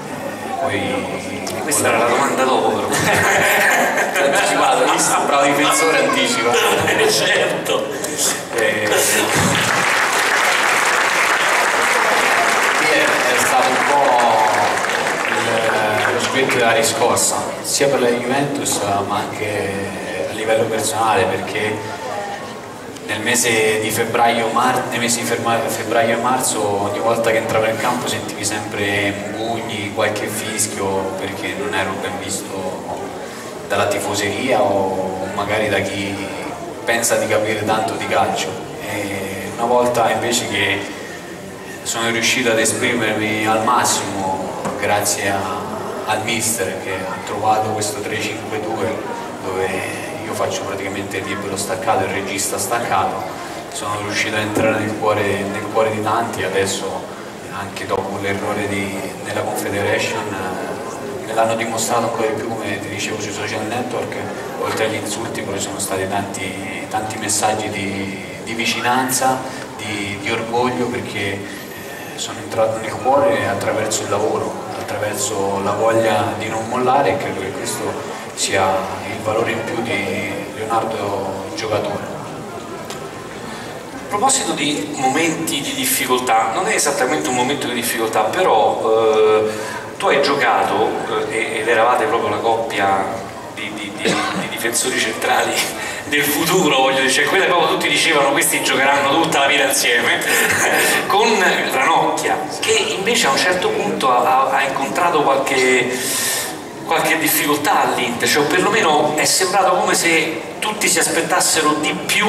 poi questa era la domanda dopo però. Anticipato, visto? Un bravo difensore anticipa. Certo. E... è stato un po' il, lo scudetto della riscossa, sia per la Juventus ma anche a livello personale, perché nel mese di febbraio, mar nei mesi di febbraio e marzo, ogni volta che entravo in campo sentivi sempre mugugni, qualche fischio, perché non ero ben visto dalla tifoseria o magari da chi pensa di capire tanto di calcio. E una volta invece che sono riuscito ad esprimermi al massimo grazie a, al mister, che ha trovato questo tre cinque due dove io faccio praticamente il libero staccato, il regista staccato, sono riuscito a entrare nel cuore, nel cuore di tanti. Adesso, anche dopo l'errore nella Confederation, me l'hanno dimostrato ancora di più, come ti dicevo sui social network. Oltre agli insulti poi sono stati tanti, tanti messaggi di, di vicinanza, di, di orgoglio, perché sono entrato nel cuore attraverso il lavoro, attraverso la voglia di non mollare, e credo che questo sia il valore in più di Leonardo giocatore. A proposito di momenti di difficoltà, non è esattamente un momento di difficoltà, però eh, tu hai giocato eh, ed eravate proprio la coppia di, di, di, di difensori centrali del futuro, voglio dire, cioè quelle proprio tutti dicevano questi giocheranno tutta la vita insieme, con Ranocchia, che invece a un certo punto ha, ha incontrato qualche, qualche difficoltà all'Inter, cioè o perlomeno è sembrato come se tutti si aspettassero di più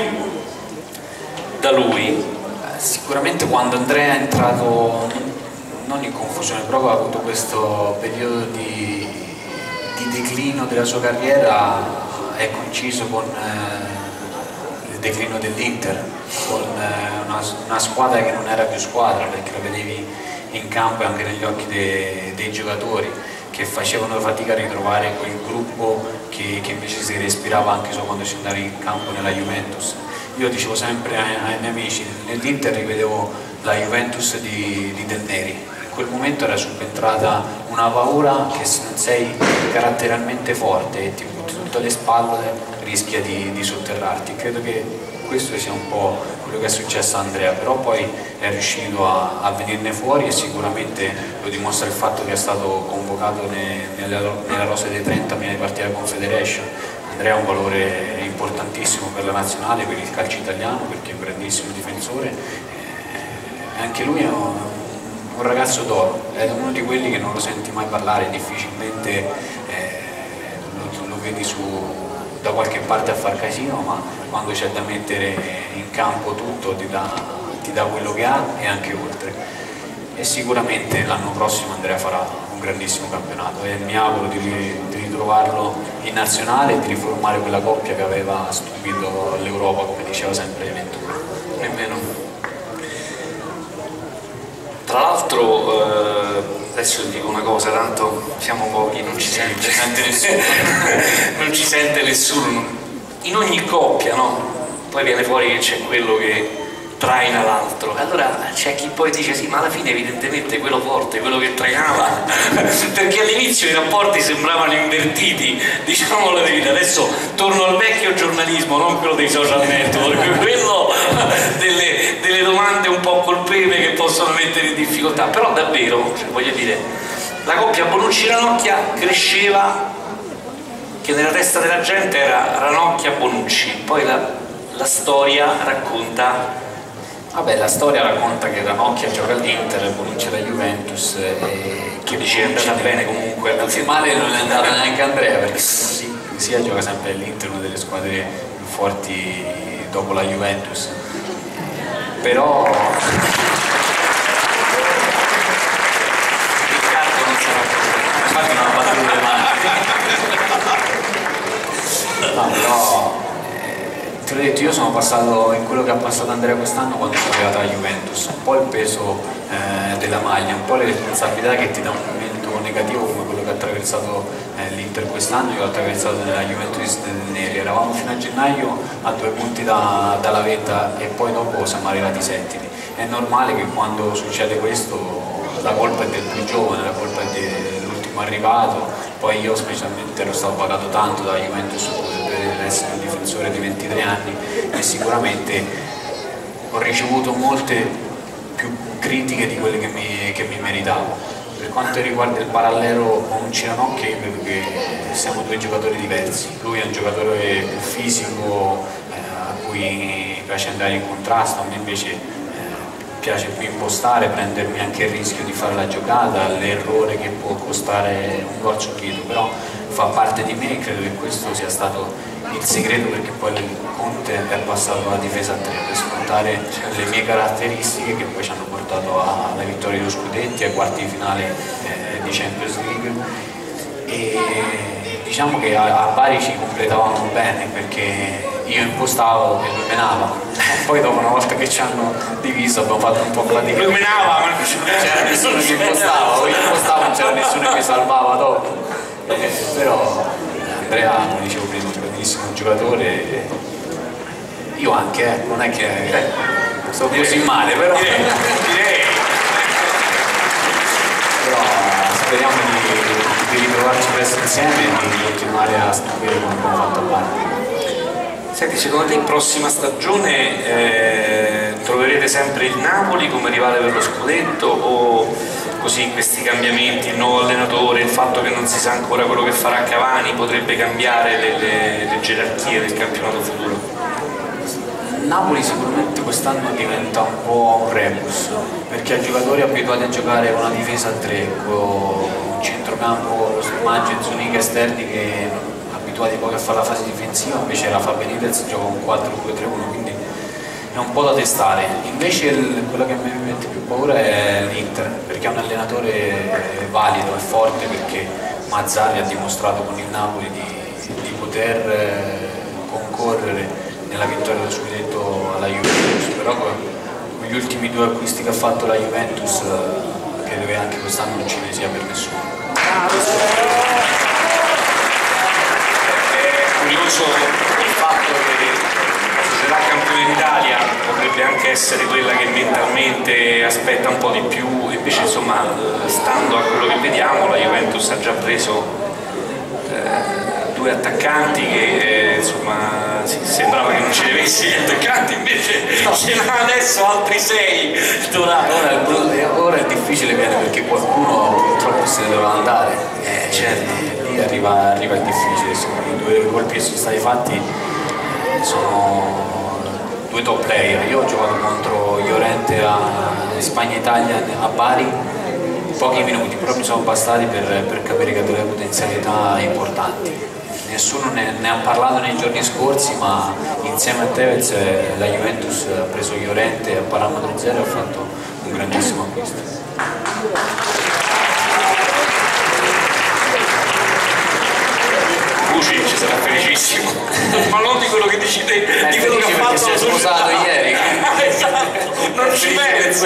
da lui. Sicuramente quando Andrea è entrato, non in confusione, però ha avuto questo periodo di, di declino della sua carriera, è coinciso con eh, il declino dell'Inter, con eh, una, una squadra che non era più squadra, perché la vedevi in campo e anche negli occhi dei, dei giocatori, che facevano fatica a ritrovare quel gruppo che, che invece si respirava anche solo quando si andava in campo nella Juventus. Io dicevo sempre ai, ai miei amici, nell'Inter rivedevo la Juventus di, di Del Neri. In quel momento era subentrata una paura che se non sei caratterialmente forte e ti butti tutto alle spalle rischia di, di sotterrarti. Credo che questo sia un po' quello che è successo a Andrea, però poi è riuscito a, a venirne fuori, e sicuramente lo dimostra il fatto che è stato convocato ne, nella, nella rosa dei trenta prima di partire alla Confederation. Andrea ha un valore importantissimo per la nazionale, per il calcio italiano, perché è un grandissimo difensore, e anche lui è un, un ragazzo d'oro, è uno di quelli che non lo senti mai parlare, difficilmente eh, lo, lo vedi su, da qualche parte a far casino, ma quando c'è da mettere in campo tutto ti dà, ti dà quello che ha e anche oltre. E sicuramente l'anno prossimo Andrea farà un grandissimo campionato e mi auguro di, di ritrovarlo in nazionale e di riformare quella coppia che aveva stupito l'Europa, come diceva sempre Ventura. Nemmeno. Tra l'altro, eh, adesso ti dico una cosa, tanto siamo pochi, non ci sente, ci sente nessuno, non ci sente nessuno. In ogni coppia, no? Poi viene fuori che c'è quello che traina l'altro, allora c'è chi poi dice sì, ma alla fine evidentemente quello forte, quello che trainava, perché all'inizio i rapporti sembravano invertiti, diciamolo la verità. Adesso torno al vecchio giornalismo, non quello dei social network, quello delle, delle domande un po' col pepe che possono mettere in difficoltà, però davvero, cioè, voglio dire, la coppia Bonucci-Ranocchia cresceva, che nella testa della gente era Ranocchia-Bonucci, poi la, la storia racconta. Vabbè, la storia racconta che Ranocchia gioca all'Inter, Bonucci alla Juventus, e che dice è andata bene comunque. Anzi, male non è andata neanche Andrea, perché sì, sia gioca sempre all'Inter, una delle squadre più forti dopo la Juventus. Però Riccardo non sarà così, infatti non ha battuto le mani. No, però te l'ho detto, io sono passato in quello che ha passato Andrea quest'anno quando sono arrivato alla Juventus, un po' il peso eh, della maglia, un po' le responsabilità che ti dà un momento negativo come quello che ha attraversato eh, l'Inter quest'anno. Io ho attraversato nella Juventus del Neri, eravamo fino a gennaio a due punti da, dalla vetta e poi dopo siamo arrivati settimi. È normale che quando succede questo la colpa è del più giovane, la colpa è dell'ultimo arrivato, poi io specialmente ero stato pagato tanto dalla Juventus per essere un difensore di ventitré anni e sicuramente ho ricevuto molte più critiche di quelle che mi, che mi meritavo. Per quanto riguarda il parallelo con Ranocchia, io credo che siamo due giocatori diversi. Lui è un giocatore più fisico, eh, a cui piace andare in contrasto, a me invece eh, piace più impostare, prendermi anche il rischio di fare la giocata, l'errore che può costare un gol subito, però fa parte di me e credo che questo sia stato il segreto perché poi Conte è passato alla difesa a tre per sfruttare le mie caratteristiche che poi ci hanno portato alla vittoria dello Scudetti, ai quarti di finale eh, di Champions League, e diciamo che a, a Bari ci completavamo bene perché io impostavo e lui menava, poi dopo una volta che ci hanno diviso abbiamo fatto un po' fatica. Lui menava ma non c'era nessuno che impostava, io impostavo, non c'era nessuno che salvava dopo, eh, però Andrea, come dicevo prima, un grandissimo giocatore, io anche, eh, non è che eh, sto così male, però, direi, direi. però speriamo di ritrovarci presto insieme e di continuare a stupire come abbiamo fatto a Bari. Senti, secondo te in prossima stagione eh, troverete sempre il Napoli come rivale per lo scudetto, o così questi cambiamenti, il nuovo allenatore, il fatto che non si sa ancora quello che farà Cavani potrebbe cambiare le, le, le gerarchie del campionato futuro? Napoli sicuramente quest'anno diventa un po' un rebus, perché ha giocatori abituati a giocare con una difesa a tre, con un centrocampo, lo Smaggio e Zuniga esterni che abituati poi a fare la fase difensiva, invece la Fa Benitez gioca un quattro due tre uno, quindi è un po' da testare. Invece il, quello che a me mette più paura è l'Inter, perché è un allenatore valido e forte, perché Mazzarri ha dimostrato con il Napoli di, di poter eh, concorrere nella vittoria dello scudetto alla Juventus, però con gli ultimi due acquisti che ha fatto la Juventus eh, credo che anche quest'anno non ce ne sia per nessuno. Curioso il fatto che la società campione d'Italia potrebbe anche essere quella che mentalmente aspetta un po' di più, invece insomma stando a quello che vediamo la Juventus ha già preso eh, due attaccanti che eh, insomma sì, sembrava che non ce ne avessi gli attaccanti, invece no, ce n'ha adesso altri sei. Ora, ora è difficile viene perché qualcuno purtroppo se ne doveva andare, eh, certo. Lì arriva, arriva il difficile, i due colpi che sono stati fatti sono due top player. Io ho giocato contro Llorente a Spagna-Italia a Bari, pochi minuti, però mi sono bastati per, per capire che ha delle potenzialità importanti. Nessuno ne, ne ha parlato nei giorni scorsi, ma insieme a Tevez la Juventus ha preso Llorente a parametro zero e ha fatto un grandissimo acquisto. Vucic ci sarà felicissimo, ma non di quello che dici te, di quello che ha fatto. Si è sposato ieri. Esatto, non ci pensa,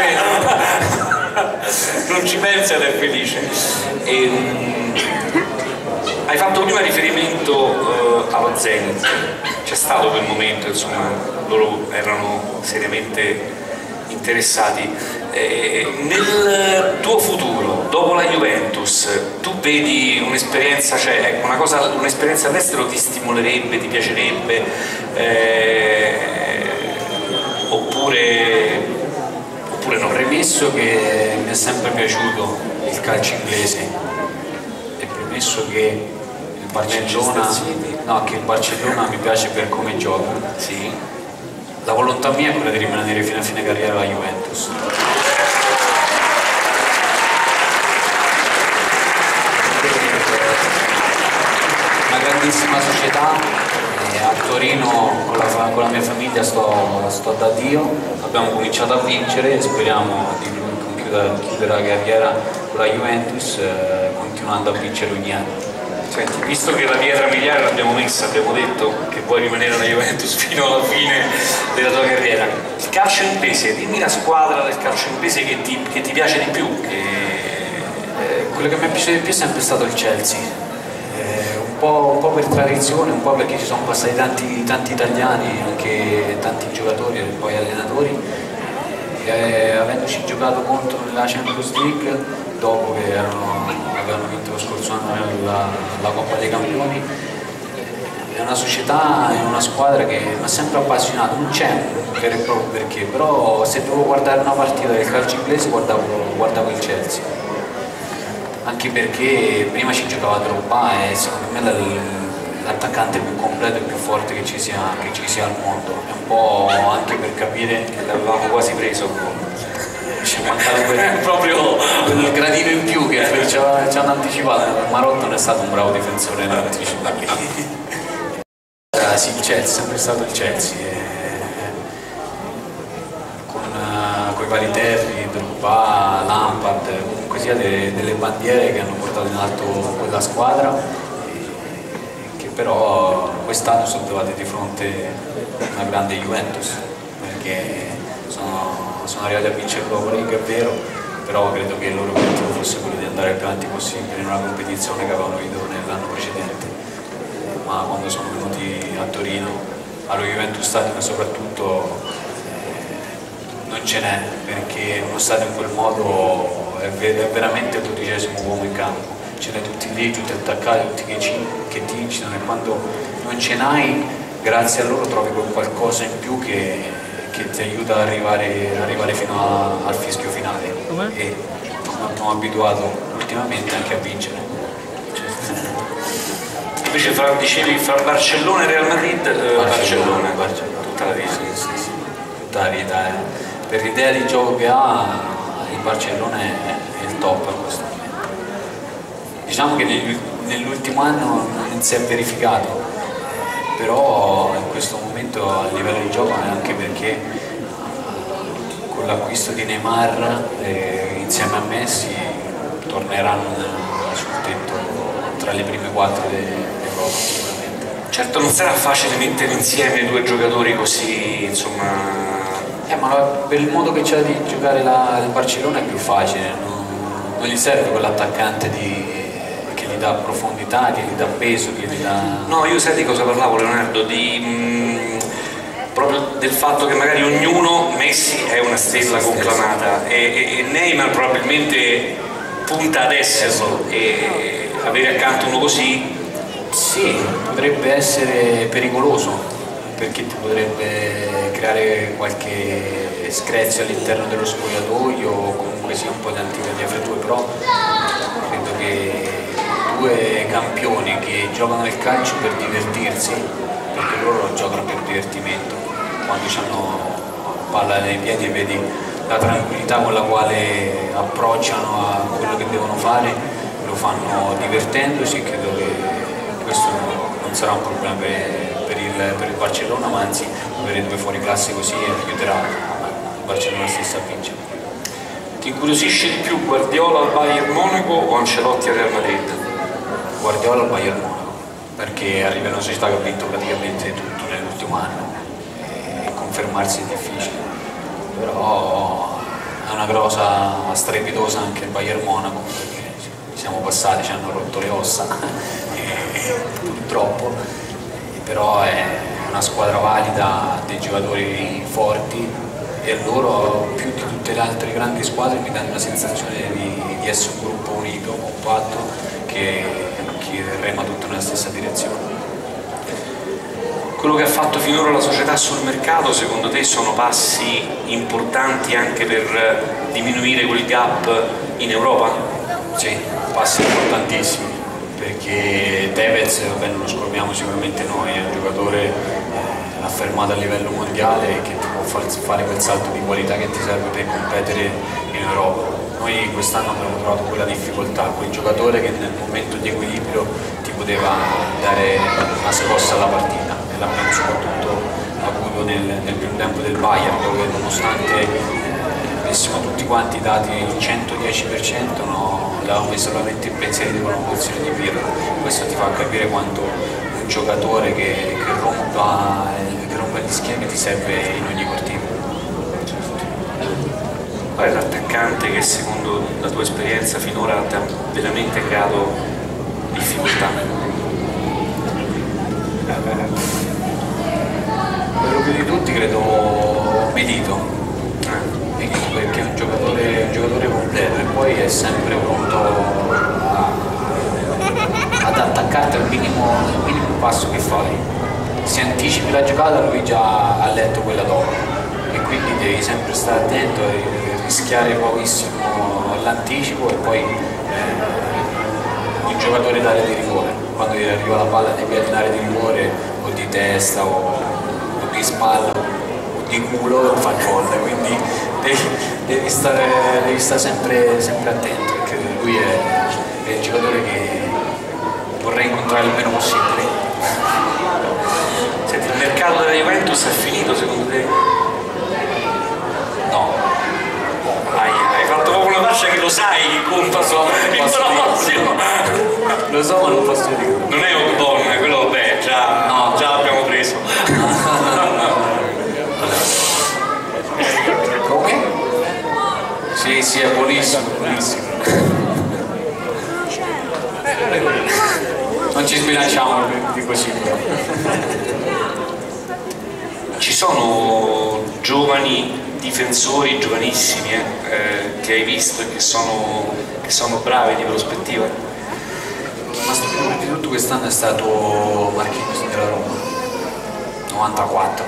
non ci pensa ed è felice. E, hai fatto prima riferimento uh, allo Zenit, c'è stato quel momento, insomma, loro erano seriamente interessati. Eh, nel tuo futuro, dopo la Juventus, tu vedi un'esperienza, cioè una cosa, un'esperienza all'estero ti stimolerebbe, ti piacerebbe, eh, oppure, oppure no? Premesso che mi è sempre piaciuto il calcio inglese e premesso che il Barcellona, no, che il Barcellona mi piace per come gioca, sì. La volontà mia è quella di rimanere fino a fine carriera alla Juventus. Una grandissima società, e a Torino con la, con la mia famiglia sto, sto da Dio, abbiamo cominciato a vincere e speriamo di chiudere, chiudere la carriera con la Juventus eh, continuando a vincere ogni anno. Senti, visto che la pietra miliare l'abbiamo messa, abbiamo detto che vuoi rimanere alla Juventus fino alla fine della tua carriera, il calcio inglese, dimmi la squadra del calcio inglese che ti, che ti piace di più. Che... Eh, quello che mi piace di più è sempre stato il Chelsea, eh, un, po', un po' per tradizione, un po' perché ci sono passati tanti, tanti italiani, anche tanti giocatori e poi allenatori, e, avendoci giocato contro nella Champions League dopo che erano, avevano vinto lo scorso anno la, la Coppa dei Campioni. È una società, è una squadra che mi ha sempre appassionato, non c'è un vero e proprio perché, però se devo guardare una partita del calcio inglese guardavo, guardavo il Chelsea, anche perché prima ci giocava Drogba e secondo me l'attaccante più completo e più forte che ci sia, che ci sia al mondo, è un po' anche per capire che l'avevamo quasi preso. Ci è mancato quel, proprio quel gradino in più che ci hanno anticipato. Marotta non è stato un bravo difensore nell'anticipato. Sì, il Chelsea, è sempre stato il Chelsea. E con, uh, con i vari Terry, Drogba, Lampard, comunque sia de, delle bandiere che hanno portato in alto quella squadra, e che però quest'anno sono trovati di fronte a una grande Juventus, perché sono sono arrivati a vincere l'Europa League, è vero, però credo che il loro obiettivo fosse quello di andare il più avanti possibile in una competizione che avevano vinto nell'anno precedente, ma quando sono venuti a Torino, allo Juventus Stadium soprattutto, eh, non ce n'è, perché uno stadio in quel modo è, ver è veramente il dodicesimo uomo in campo, ce l'hai tutti lì, tutti attaccati, tutti che, ci, che ti incidono, e quando non ce n'hai, grazie a loro trovi quel qualcosa in più che, che ti aiuta ad arrivare, arrivare fino a, al fischio finale. Com'è? E come abbiamo abituato ultimamente anche a vincere. Invece fra, dicevi fra Barcellona e Real Madrid, eh, Barcellona, Barcellona, tutta la vita. Sì, sì, sì, tutta la vita. Eh. Per l'idea di gioco che ha, il Barcellona è, è il top in questo momento. Diciamo che nell'ultimo anno non si è verificato, però in questo momento a livello di gioco è anche perché con l'acquisto di Neymar eh, insieme a Messi torneranno sul tetto tra le prime quattro d'Europa sicuramente. Certo non sarà facile mettere insieme due giocatori così, insomma... Eh, ma per il modo che c'è di giocare la, il Barcellona è più facile, non, non gli serve quell'attaccante di... che gli dà profondità, che gli dà peso, che gli dà... No, io sai di cosa parlavo, Leonardo? Di, mh, proprio del fatto che magari ognuno, Messi è una stella conclamata e, e, e Neymar probabilmente punta ad esserlo, e avere accanto uno così... Sì, potrebbe essere pericoloso, perché ti potrebbe creare qualche screzio all'interno dello spogliatoio o comunque sia un po' di antipatia fra due, però credo che due campioni che giocano nel calcio per divertirsi, perché loro giocano per divertimento, quando hanno palla nei piedi e vedi la tranquillità con la quale approcciano a quello che devono fare, lo fanno divertendosi, e credo che questo non sarà un problema per, per, il, per il Barcellona, ma anzi avere due fuori classe così aiuterà il Barcellona stesso a vincere. Ti incuriosisce di più Guardiola al Bayern Monaco o Ancelotti al Real Madrid? Guardiola al Bayern Monaco, perché arriva una società che ha vinto praticamente tutto nell'ultimo anno e confermarsi è difficile, però è una cosa strepitosa anche il Bayern Monaco, perché siamo passati, ci hanno rotto le ossa e, purtroppo, però è una squadra valida, dei giocatori forti, e loro più di tutte le altre grandi squadre mi danno la sensazione di, di essere un gruppo unito, compatto, che, che rema tutto nella stessa direzione. Quello che ha fatto finora la società sul mercato, secondo te sono passi importanti anche per diminuire quel gap in Europa? Sì, passi importantissimi, perché Tevez, vabbè, non lo scordiamo sicuramente noi, è un giocatore eh, affermato a livello mondiale che ti può far fare quel salto di qualità che ti serve per competere in Europa. Noi quest'anno abbiamo trovato quella difficoltà, quel giocatore che nel momento di equilibrio ti poteva dare una scossa alla partita, e l'abbiamo soprattutto avuto nel, nel primo tempo del Bayern, dove nonostante eh, avessimo tutti quanti dati il centodieci per cento, no, l'avevamo messo solamente in pensieri di una posizione di Pirlo. Questo ti fa capire quanto un giocatore che, che, rompa, che rompa gli schemi ti serve in ogni cortile. Qual è l'attaccante che secondo la tua esperienza finora ti ha veramente creato difficoltà? Quello più di tutti credo Milito, Milito perché è un giocatore, un giocatore completo, e poi è sempre pronto a, ad attaccarti al minimo, al minimo passo che fai. Se anticipi la giocata lui già ha letto quella dopo, e quindi devi sempre stare attento e rischiare pochissimo all'anticipo, e poi eh, un giocatore d'area di rigore, quando gli arriva la palla nei piedi in area di rigore o di testa o, o di spalla o di culo, non fa gol, quindi devi, devi, stare, devi stare sempre, sempre attento, perché lui è, è il giocatore che vorrei incontrare il meno possibile. Senti, il mercato della Juventus è finito secondo te? No. Hai, hai fatto proprio una faccia che lo sai che conta solo il prossimo. Lo so, ma non posso dire. Non è un donna, quello vabbè, già, no, già l'abbiamo preso. Come? Sì, sì, è buonissimo, buonissimo. Non ci sbilanciamo di così. Ci sono giovani difensori, giovanissimi, eh, che hai visto e che sono, che sono bravi di prospettiva? di tutto quest'anno è stato Marquinhos della Roma, novantaquattro,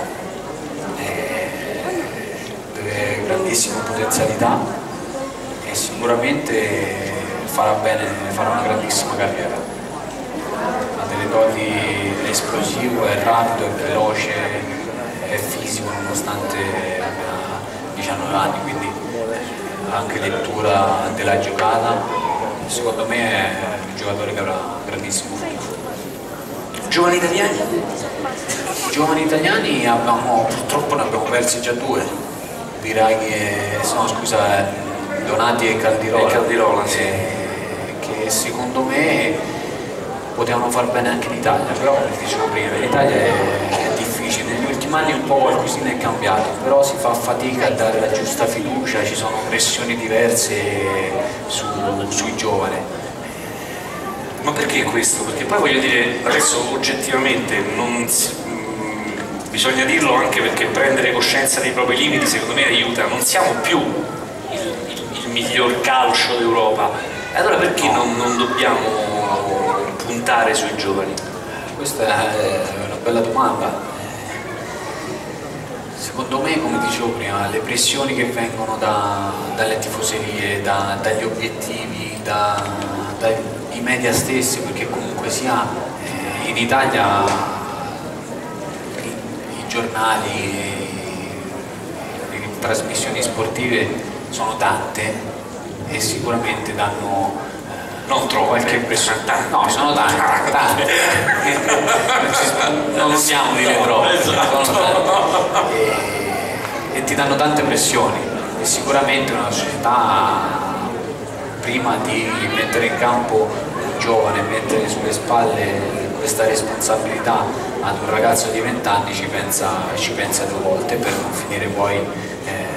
eh, grandissima potenzialità e sicuramente farà bene, farà una grandissima carriera. Ha delle doti, è esplosivo, è rapido, è veloce, è fisico nonostante abbia diciannove anni, quindi anche lettura della giocata. Secondo me è un giocatore che avrà un grandissimo futuro. Giovani italiani? Giovani italiani abbiamo, purtroppo ne abbiamo persi già due, Biraghi e, no, scusa, Donati e Caldirola, e Caldirola sì. Che secondo me potevano far bene anche in Italia, però come dicevo prima, in Italia è, è difficile, negli ultimi anni un po' qualcosina è cambiato, però si fa fatica a dare la giusta fiducia, ci sono pressioni diverse su, sui giovani. Ma perché questo? Perché poi voglio dire, adesso oggettivamente non si, mh, bisogna dirlo anche perché prendere coscienza dei propri limiti secondo me aiuta, non siamo più il, il, il miglior calcio d'Europa, e allora perché no. non, non dobbiamo puntare sui giovani? Questa è una bella domanda. Secondo me, come dicevo prima, le pressioni che vengono da, dalle tifoserie, da, dagli obiettivi, da, dai media stessi, perché comunque sia eh, in Italia i, i giornali, le, le trasmissioni sportive sono tante e sicuramente danno non troppo qualche pressione, no, sono tante, tante. Non possiamo dire troppo, sono tante. E, e ti danno tante pressioni e sicuramente una società, prima di mettere in campo un giovane, mettere sulle spalle questa responsabilità ad un ragazzo di venti anni ci pensa, ci pensa due volte per non finire poi eh,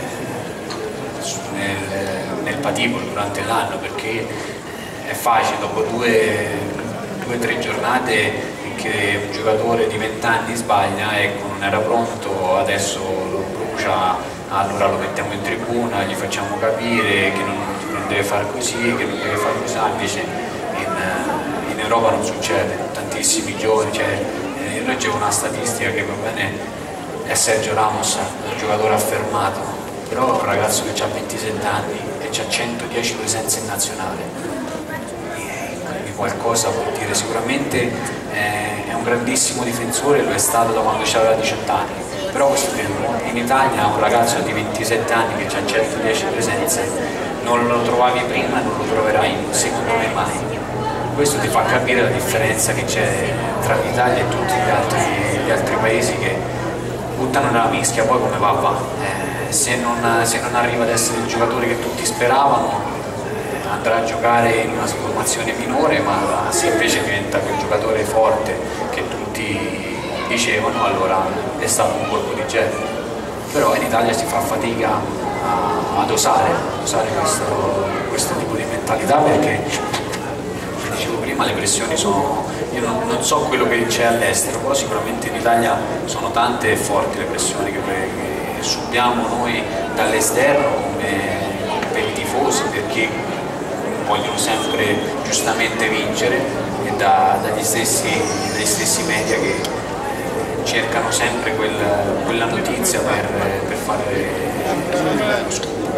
nel, nel patibolo durante l'anno, perché è facile dopo due o tre giornate che un giocatore di venti anni sbaglia, ecco, non era pronto, adesso lo brucia, allora lo mettiamo in tribuna, gli facciamo capire che non, non deve fare così, che non deve fare così, invece in, in Europa non succede, tantissimi giovani, cioè, eh, io leggevo una statistica che va bene è Sergio Ramos, un giocatore affermato, però è un ragazzo che ha ventisette anni e ha centodieci presenze in nazionale. Qualcosa vuol dire, sicuramente eh, è un grandissimo difensore, lo è stato da quando aveva diciotto anni, però questo tempo in Italia un ragazzo di ventisette anni che ha centodieci presenze non lo trovavi prima e non lo troverai secondo me mai. Questo ti fa capire la differenza che c'è tra l'Italia e tutti gli altri, gli altri paesi che buttano nella mischia, poi come va va. Eh, se, non, se non arriva ad essere il giocatore che tutti speravano andrà a giocare in una formazione minore, ma se invece diventa quel giocatore forte che tutti dicevano, allora è stato un colpo di genere. Però in Italia si fa fatica a, ad osare, ad osare questo, questo tipo di mentalità, perché come dicevo prima le pressioni sono, io non, non so quello che c'è all'estero, però sicuramente in Italia sono tante e forti le pressioni che, che subiamo noi dall'esterno come per i tifosi, perché vogliono sempre giustamente vincere, e da, dagli, stessi, dagli stessi media che eh, cercano sempre quel, quella notizia per, per fare lo scoop.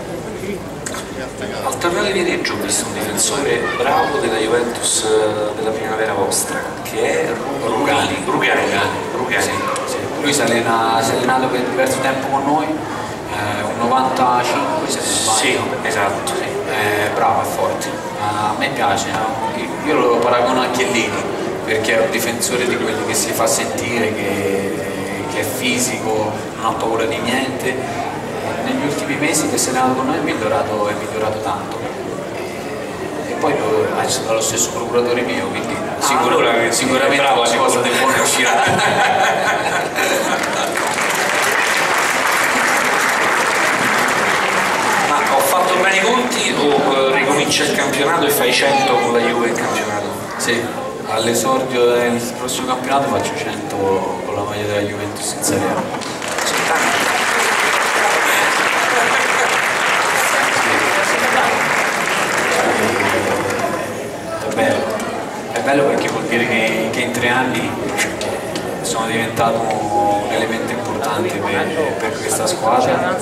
Al torneo di Viareggio ho visto un difensore bravo della Juventus della primavera vostra, che è Rugani. Rugani. Rugani. Sì, sì. Lui si è allenato per diverso tempo con noi, eh, un novantacinque se non sbaglio. Sì, esatto. Sì. È bravo, è forte, a me piace, io lo paragono a Chiellini perché è un difensore di quelli che si fa sentire, che, che è fisico, non ha paura di niente. Negli ultimi mesi che se n'è andato con noi è migliorato, è migliorato tanto, e poi lo, è stato lo stesso procuratore mio, quindi ah, sicuro, allora, sicuramente qualcosa di buono uscirà. Ho fatto bene i conti o ricomincia il campionato e fai cento con la Juve in campionato? Sì, all'esordio del prossimo campionato faccio cento con la maglia della Juventus in Serie A. È bello, è bello perché vuol dire che, che in tre anni sono diventato un elemento importante per, per questa squadra.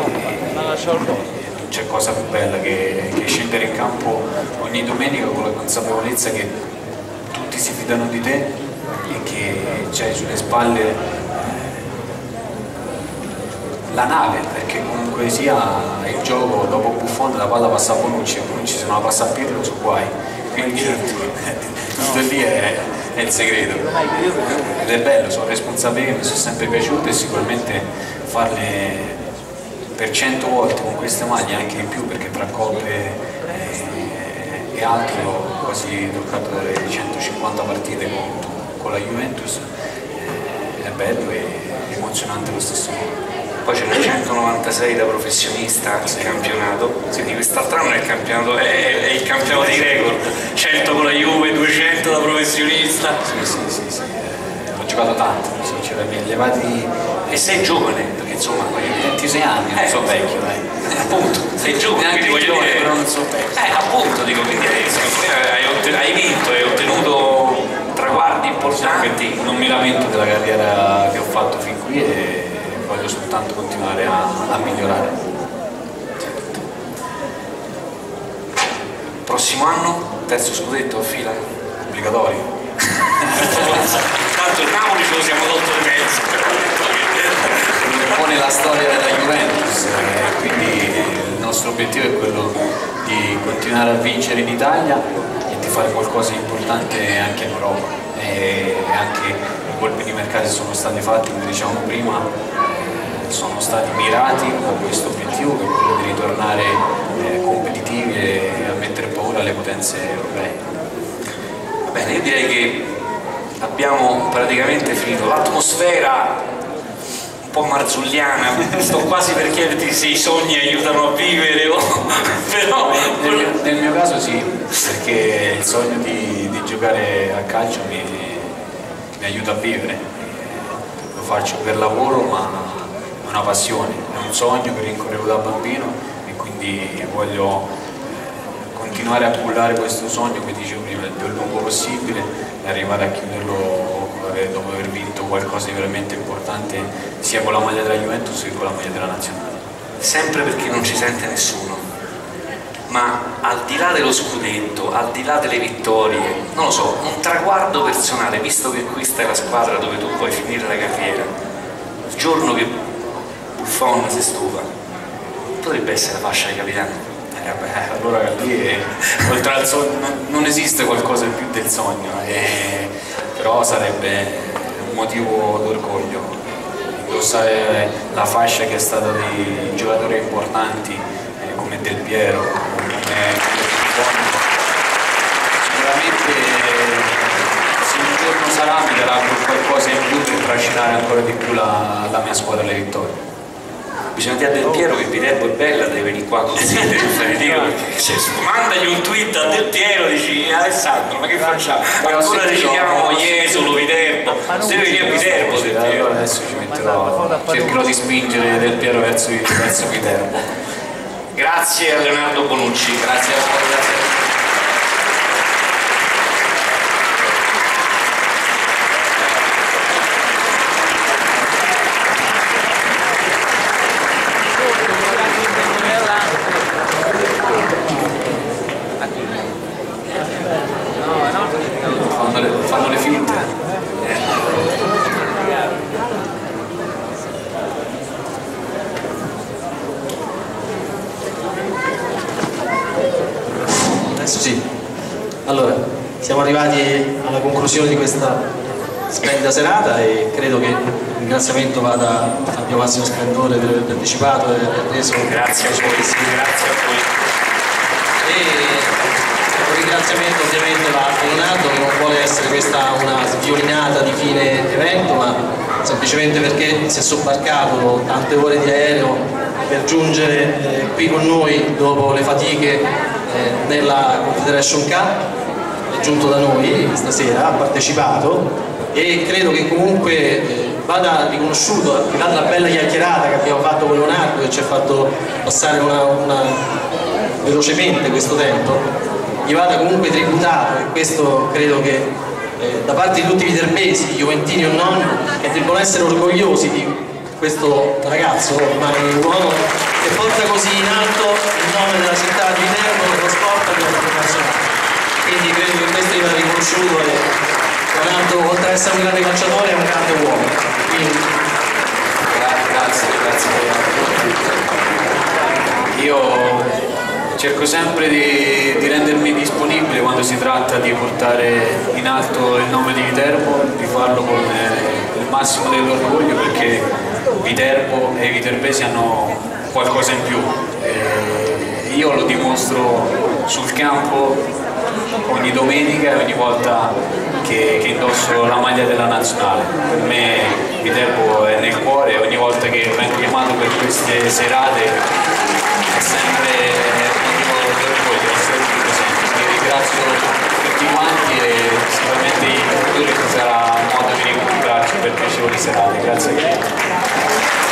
Non c'è cosa più bella che, che scendere in campo ogni domenica con la consapevolezza che tutti si fidano di te e che c'hai sulle spalle la nave, perché comunque sia il gioco dopo Buffon la palla passa a Bonucci e Bonucci se non la passa a Pirlo su guai, quindi tutto lì è, è il segreto ed è bello, sono responsabili che mi sono sempre piaciute e sicuramente farle per cento volte con queste maglie, anche di più, perché tra coppe e, e altri ho quasi toccato le centocinquanta partite con, con la Juventus, è bello e emozionante allo stesso modo. Poi c'è il centonovantasei da professionista in campionato, quindi quest'altro anno è il campionato, è, è il campionato dei record, cento con la Juve, duecento da professionista. Sì, sì, sì, sì. Ho giocato tanto, sinceramente, elevati. E sei giovane, perché insomma ventisei anni, non eh, so vecchio, dai. Appunto, sei giovane, quindi voglio giovane, dire, però non so vecchio. Eh, appunto, dico, quindi hai, hai, hai vinto, hai ottenuto traguardi importanti. Non mi lamento della carriera che ho fatto fin qui e voglio soltanto continuare a, a migliorare. Certo. Prossimo anno, terzo scudetto a fila? Obbligatorio. Tanto il Napoli ce lo siamo tolto di mezzo. Pone la storia della Juventus, eh, quindi il nostro obiettivo è quello di continuare a vincere in Italia e di fare qualcosa di importante anche in Europa. E anche i colpi di mercato sono stati fatti, come dicevamo prima, sono stati mirati a questo obiettivo, che è quello di ritornare eh, competitivi e a mettere paura alle potenze europee. Va bene, io direi che abbiamo praticamente finito. L'atmosfera un po' marzulliana, sto quasi per chiederti se i sogni aiutano a vivere o... però nel, nel mio caso sì, perché il sogno di, di giocare a calcio mi, mi aiuta a vivere. Lo faccio per lavoro, ma una passione, è un sogno che rincorrevo da bambino e quindi voglio continuare a cullare questo sogno, come dicevo prima, il più lungo possibile e arrivare a chiuderlo dopo aver vinto qualcosa di veramente importante sia con la maglia della Juventus che con la maglia della Nazionale. Sempre perché non ci sente nessuno, ma al di là dello scudetto, al di là delle vittorie, non lo so, un traguardo personale, visto che questa è la squadra dove tu puoi finire la carriera, il giorno che Buffon si stufa, potrebbe essere la fascia di capitano. Eh, beh, allora lì è, oltre al sogno non, non esiste qualcosa di più del sogno, eh, però sarebbe un motivo d'orgoglio indossare la fascia che è stata di giocatori importanti eh, come Del Piero, come Buffon. Sicuramente se un giorno sarà mi darà qualcosa in più per trascinare ancora di più la, la mia squadra alle vittorie. Bisogna dire a Del Piero che Viterbo è bella, deve venire qua con te, cioè, mandagli un tweet a Del Piero, dici Alessandro, ma che facciamo? Ancora decidiamo Jesolo, Viterbo, deve venire a Viterbo Del Piero. Adesso ci metterò, cercherò di spingere Del Piero verso, verso Viterbo. Grazie a Leonardo Bonucci. Grazie a voi. Fanno le, fanno le finte. Adesso sì. Allora, siamo arrivati alla conclusione di questa splendida serata e credo che il ringraziamento vada a Fabio Massimo Splendore per aver partecipato e aver reso. Grazie a voi, grazie a voi. E un ringraziamento ovviamente va a Leonardo, che non vuole essere questa una sviolinata di fine evento, ma semplicemente perché si è sobbarcato tante ore di aereo per giungere eh, qui con noi dopo le fatiche eh, nella Confederation Cup. È giunto da noi stasera, ha partecipato e credo che comunque eh, vada riconosciuto, al di là della bella chiacchierata che abbiamo fatto con Leonardo, che ci ha fatto passare una, una, velocemente questo tempo, gli vada comunque tributato, e questo credo che eh, da parte di tutti i viterbesi, juventini o non, che debbono essere orgogliosi di questo ragazzo, ormai un uomo che porta così in alto il nome della città di Viterbo, dello sport e della formazione. Quindi credo che questo va riconosciuto e tra l'altro, oltre ad essere un grande calciatore, è un grande uomo. Quindi... Grazie, grazie a tutti. Io cerco sempre di, di rendermi disponibile quando si tratta di portare in alto il nome di Viterbo, di farlo con eh, il massimo dell'orgoglio, perché Viterbo e i viterbesi hanno qualcosa in più. E io lo dimostro sul campo ogni domenica e ogni volta che, che indosso la maglia della nazionale. Per me Viterbo è nel cuore e ogni volta che vengo chiamato per queste serate è sempre motivo di orgoglio essere qui presente. Quindi ringrazio tutti quanti e sicuramente in futuro ci sarà modo di rincontrarci per piacevoli serate. Grazie a tutti.